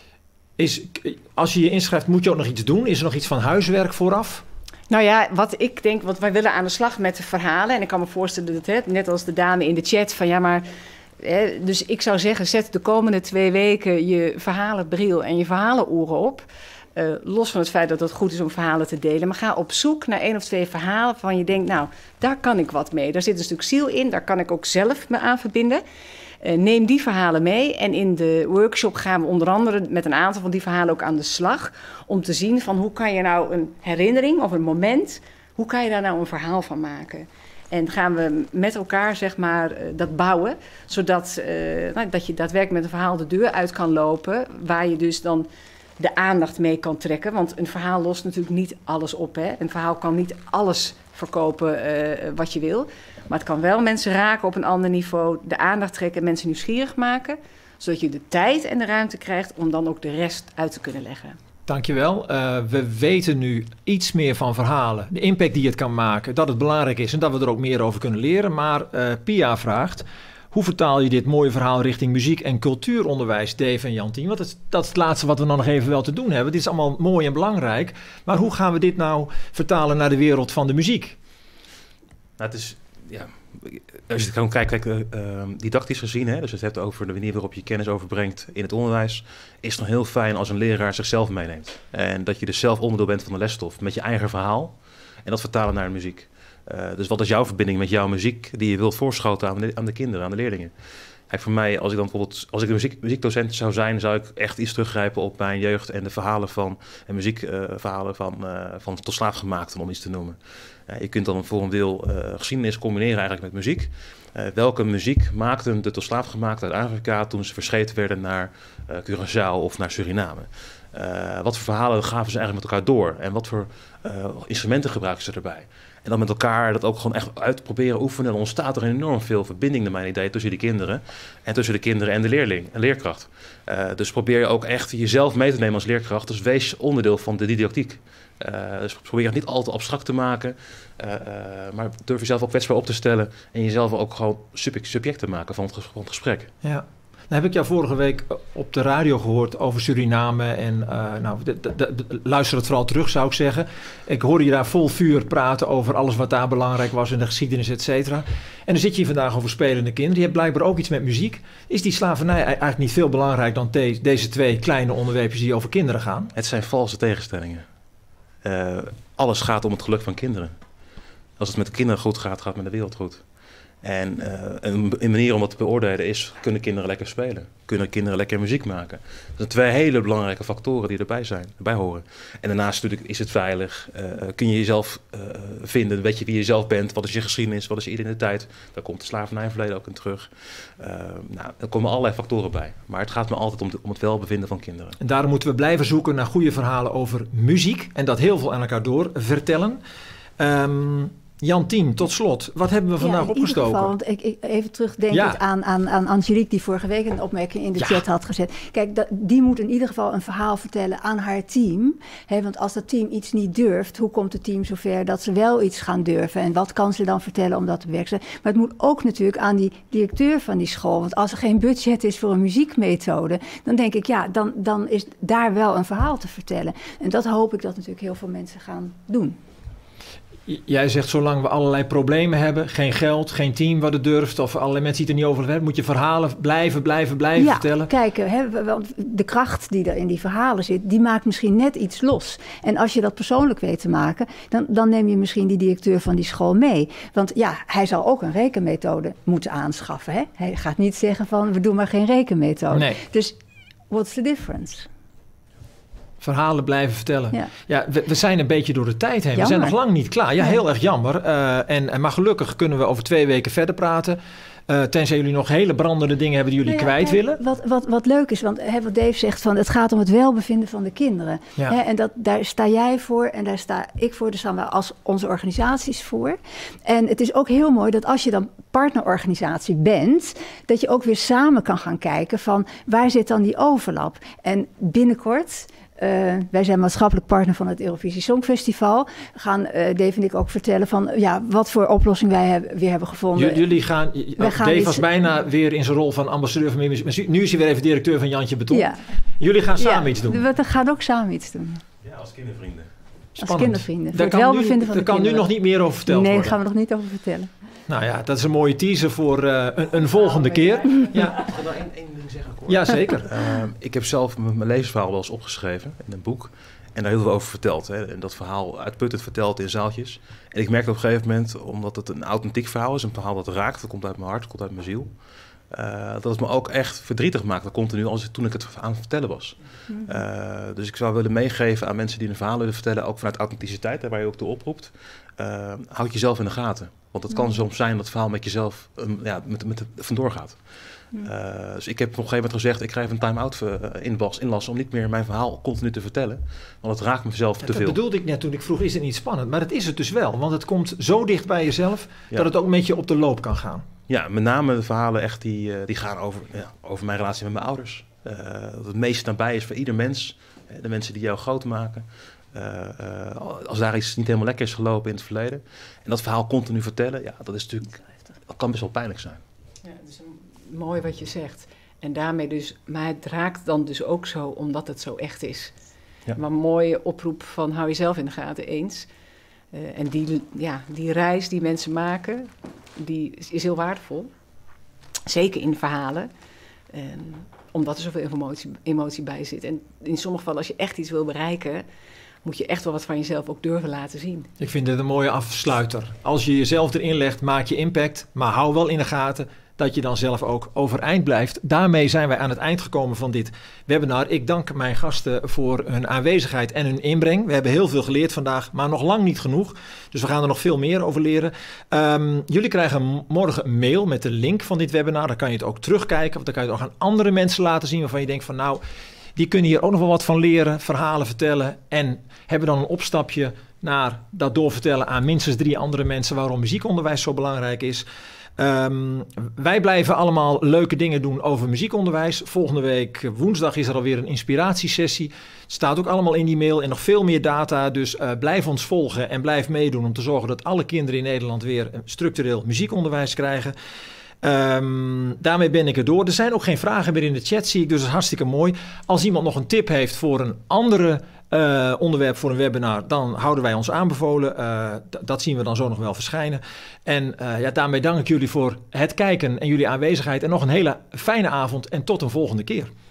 is, als je je inschrijft, moet je ook nog iets doen? Is er nog iets van huiswerk vooraf? Nou ja, wat ik denk, want wij willen aan de slag met de verhalen. En ik kan me voorstellen dat het, net als de dame in de chat, van ja, maar. Hè, dus ik zou zeggen, zet de komende twee weken je verhalenbril en je verhalenoren op. Uh, los van het feit dat het goed is om verhalen te delen. Maar ga op zoek naar één of twee verhalen waarvan je denkt, nou, daar kan ik wat mee. Daar zit een stuk ziel in, daar kan ik ook zelf me aan verbinden. Uh, neem die verhalen mee. En in de workshop gaan we onder andere met een aantal van die verhalen ook aan de slag. Om te zien van hoe kan je nou een herinnering of een moment, hoe kan je daar nou een verhaal van maken? En gaan we met elkaar, zeg maar, uh, dat bouwen. Zodat uh, nou, dat je daadwerkelijk met een verhaal de deur uit kan lopen. Waar je dus dan de aandacht mee kan trekken. Want een verhaal lost natuurlijk niet alles op. Hè? Een verhaal kan niet alles verkopen uh, wat je wil. Maar het kan wel mensen raken op een ander niveau. De aandacht trekken en mensen nieuwsgierig maken. Zodat je de tijd en de ruimte krijgt om dan ook de rest uit te kunnen leggen. Dankjewel. Uh, we weten nu iets meer van verhalen. De impact die het kan maken. Dat het belangrijk is en dat we er ook meer over kunnen leren. Maar uh, Pia vraagt, hoe vertaal je dit mooie verhaal richting muziek en cultuuronderwijs, Dave en Jantien? Want dat is, dat is het laatste wat we dan nog even wel te doen hebben. Dit is allemaal mooi en belangrijk. Maar hoe gaan we dit nou vertalen naar de wereld van de muziek? Nou, het is, ja, als je het gewoon kijkt, kijk, uh, didactisch gezien, hè, dus het hebt over de manier waarop je kennis overbrengt in het onderwijs, is het nog heel fijn als een leraar zichzelf meeneemt. En dat je dus zelf onderdeel bent van de lesstof met je eigen verhaal en dat vertalen naar de muziek. Uh, dus wat is jouw verbinding met jouw muziek die je wilt voorschoten aan de, aan de kinderen, aan de leerlingen? Kijk, voor mij, als ik dan bijvoorbeeld, als ik een muziek, muziekdocent zou zijn, zou ik echt iets teruggrijpen op mijn jeugd en de verhalen van, en muziekverhalen uh, van, uh, van tot slaafgemaakten, om iets te noemen. Uh, je kunt dan voor een deel uh, geschiedenis combineren eigenlijk met muziek. Uh, welke muziek maakten de tot slaafgemaakten uit Afrika toen ze verscheept werden naar uh, Curaçao of naar Suriname? Uh, wat voor verhalen gaven ze eigenlijk met elkaar door? En wat voor uh, instrumenten gebruiken ze erbij? En dan met elkaar dat ook gewoon echt uit proberen oefenen. Dan ontstaat er enorm veel verbinding, naar mijn idee, tussen die kinderen. En tussen de kinderen en de leerling en leerkracht. Uh, dus probeer je ook echt jezelf mee te nemen als leerkracht. Dus wees onderdeel van de didactiek. Uh, dus probeer het niet al te abstract te maken. Uh, uh, maar durf jezelf ook kwetsbaar op te stellen. En jezelf ook gewoon subject te maken van het, ges- van het gesprek. Ja. Dan heb ik jou vorige week op de radio gehoord over Suriname. En uh, nou, de, de, de, luister het vooral terug, zou ik zeggen. Ik hoorde je daar vol vuur praten over alles wat daar belangrijk was in de geschiedenis, et cetera. En dan zit je hier vandaag over spelende kinderen. Je hebt blijkbaar ook iets met muziek. Is die slavernij eigenlijk niet veel belangrijker dan te, deze twee kleine onderwerpjes die over kinderen gaan? Het zijn valse tegenstellingen. Uh, alles gaat om het geluk van kinderen. Als het met de kinderen goed gaat, gaat het met de wereld goed. En uh, een, een manier om dat te beoordelen is, kunnen kinderen lekker spelen? Kunnen kinderen lekker muziek maken? Dat zijn twee hele belangrijke factoren die erbij zijn, erbij horen. En daarnaast natuurlijk, is het veilig? Uh, kun je jezelf uh, vinden? Weet je wie je zelf bent? Wat is je geschiedenis? Wat is je identiteit? Daar komt de slavernijverleden ook in terug. Uh, nou, er komen allerlei factoren bij. Maar het gaat me altijd om, de, om het welbevinden van kinderen. En daarom moeten we blijven zoeken naar goede verhalen over muziek. En dat heel veel aan elkaar door vertellen. Um, Jantien, tot slot, wat hebben we vandaag ja, in opgestoken? Ieder geval, want ik, ik even terugdenken ja. aan, aan, aan Angelique, die vorige week een opmerking in de ja. chat had gezet. Kijk, dat, die moet in ieder geval een verhaal vertellen aan haar team. Hè, want als dat team iets niet durft, hoe komt het team zover dat ze wel iets gaan durven? En wat kan ze dan vertellen om dat te bewerkstelligen? Maar het moet ook natuurlijk aan die directeur van die school. Want als er geen budget is voor een muziekmethode, dan denk ik, ja, dan, dan is daar wel een verhaal te vertellen. En dat hoop ik dat natuurlijk heel veel mensen gaan doen. Jij zegt, zolang we allerlei problemen hebben, geen geld, geen team wat het durft, of allerlei mensen die het er niet over hebben, moet je verhalen blijven, blijven, blijven ja, vertellen. Kijk, hè, want de kracht die er in die verhalen zit, die maakt misschien net iets los. En als je dat persoonlijk weet te maken, dan, dan neem je misschien die directeur van die school mee. Want ja, hij zal ook een rekenmethode moeten aanschaffen. Hè? Hij gaat niet zeggen van, we doen maar geen rekenmethode. Nee. Dus, what's the difference? Verhalen blijven vertellen. Ja, ja we, we zijn een beetje door de tijd heen. Jammer. We zijn nog lang niet klaar. Ja, heel erg jammer. Uh, en, maar gelukkig kunnen we over twee weken verder praten. Uh, tenzij jullie nog hele brandende dingen hebben die jullie nou ja, kwijt willen. Wat, wat, wat leuk is, want hè, wat Dave zegt, van, het gaat om het welbevinden van de kinderen. Ja. Hè, en dat, daar sta jij voor en daar sta ik voor. Daar staan we als onze organisaties voor. En het is ook heel mooi dat als je dan partnerorganisatie bent, dat je ook weer samen kan gaan kijken van waar zit dan die overlap. En binnenkort, Uh, wij zijn maatschappelijk partner van het Eurovisie Songfestival. Gaan uh, Dave en ik ook vertellen van ja, wat voor oplossing wij heb, weer hebben gevonden. J- jullie gaan, j- gaan Dave iets, was bijna weer in zijn rol van ambassadeur van muziek. Nu is hij weer even directeur van Jantje Beton. Ja. Jullie gaan samen ja, iets doen. We gaan ook samen iets doen. Ja, als kindervrienden. Spannend. Als kindervrienden. Daar kan, nu, daar kan nu nog niet meer over verteld nee, worden. Nee, daar gaan we nog niet over vertellen. Nou ja, dat is een mooie teaser voor uh, een, een volgende keer. Ja. Ik wil nog één, één ding zeggen. Hoor. Ja, zeker. Uh, ik heb zelf mijn levensverhaal wel eens opgeschreven in een boek. En daar heel veel over verteld. Hè. En dat verhaal uitputtend verteld in zaaltjes. En ik merkte op een gegeven moment, omdat het een authentiek verhaal is, een verhaal dat raakt, dat komt uit mijn hart, dat komt uit mijn ziel. Uh, dat het me ook echt verdrietig maakte, continu, als ik, toen ik het aan het vertellen was. Uh, dus ik zou willen meegeven aan mensen die een verhaal willen vertellen, ook vanuit authenticiteit, waar je ook toe oproept. Uh, houd jezelf in de gaten. Want het kan soms zijn dat het verhaal met jezelf um, ja, met, met vandoor gaat. Uh, dus ik heb op een gegeven moment gezegd, ik ga even een time-out uh, inlas, inlassen om niet meer mijn verhaal continu te vertellen. Want het raakt mezelf te dat veel. Dat bedoelde ik net toen ik vroeg, is het niet spannend? Maar dat is het dus wel, want het komt zo dicht bij jezelf ja. dat het ook met je op de loop kan gaan. Ja, met name de verhalen echt die, uh, die gaan over, ja, over mijn relatie met mijn ouders. Uh, dat het meest nabij is voor ieder mens. De mensen die jou groot maken. Uh, uh, als daar iets niet helemaal lekker is gelopen in het verleden. En dat verhaal continu vertellen, ja, dat is natuurlijk, dat kan best wel pijnlijk zijn. Ja, dat is mooi wat je zegt. En daarmee dus, maar het raakt dan dus ook zo omdat het zo echt is. Ja. Maar een mooie oproep van hou jezelf in de gaten eens. Uh, en die, ja, die reis die mensen maken, die is, is heel waardevol. Zeker in verhalen. Um, omdat er zoveel emotie, emotie bij zit. En in sommige gevallen, als je echt iets wil bereiken, moet je echt wel wat van jezelf ook durven laten zien. Ik vind het een mooie afsluiter. Als je jezelf erin legt, maak je impact. Maar hou wel in de gaten dat je dan zelf ook overeind blijft. Daarmee zijn wij aan het eind gekomen van dit webinar. Ik dank mijn gasten voor hun aanwezigheid en hun inbreng. We hebben heel veel geleerd vandaag, maar nog lang niet genoeg. Dus we gaan er nog veel meer over leren. Um, jullie krijgen morgen een mail met de link van dit webinar. Dan kan je het ook terugkijken. Of dan kan je het ook aan andere mensen laten zien waarvan je denkt van nou, die kunnen hier ook nog wel wat van leren, verhalen vertellen en hebben dan een opstapje naar dat doorvertellen aan minstens drie andere mensen waarom muziekonderwijs zo belangrijk is. Um, wij blijven allemaal leuke dingen doen over muziekonderwijs. Volgende week woensdag is er alweer een inspiratiesessie. Het staat ook allemaal in die mail en nog veel meer data. Dus uh, blijf ons volgen en blijf meedoen om te zorgen dat alle kinderen in Nederland weer structureel muziekonderwijs krijgen. Um, daarmee ben ik er door. Er zijn ook geen vragen meer in de chat, zie ik, dus dat is hartstikke mooi. Als iemand nog een tip heeft voor een andere uh, onderwerp voor een webinar, dan houden wij ons aanbevolen. Uh, d- dat zien we dan zo nog wel verschijnen. En uh, ja, daarmee dank ik jullie voor het kijken en jullie aanwezigheid. En nog een hele fijne avond en tot een volgende keer.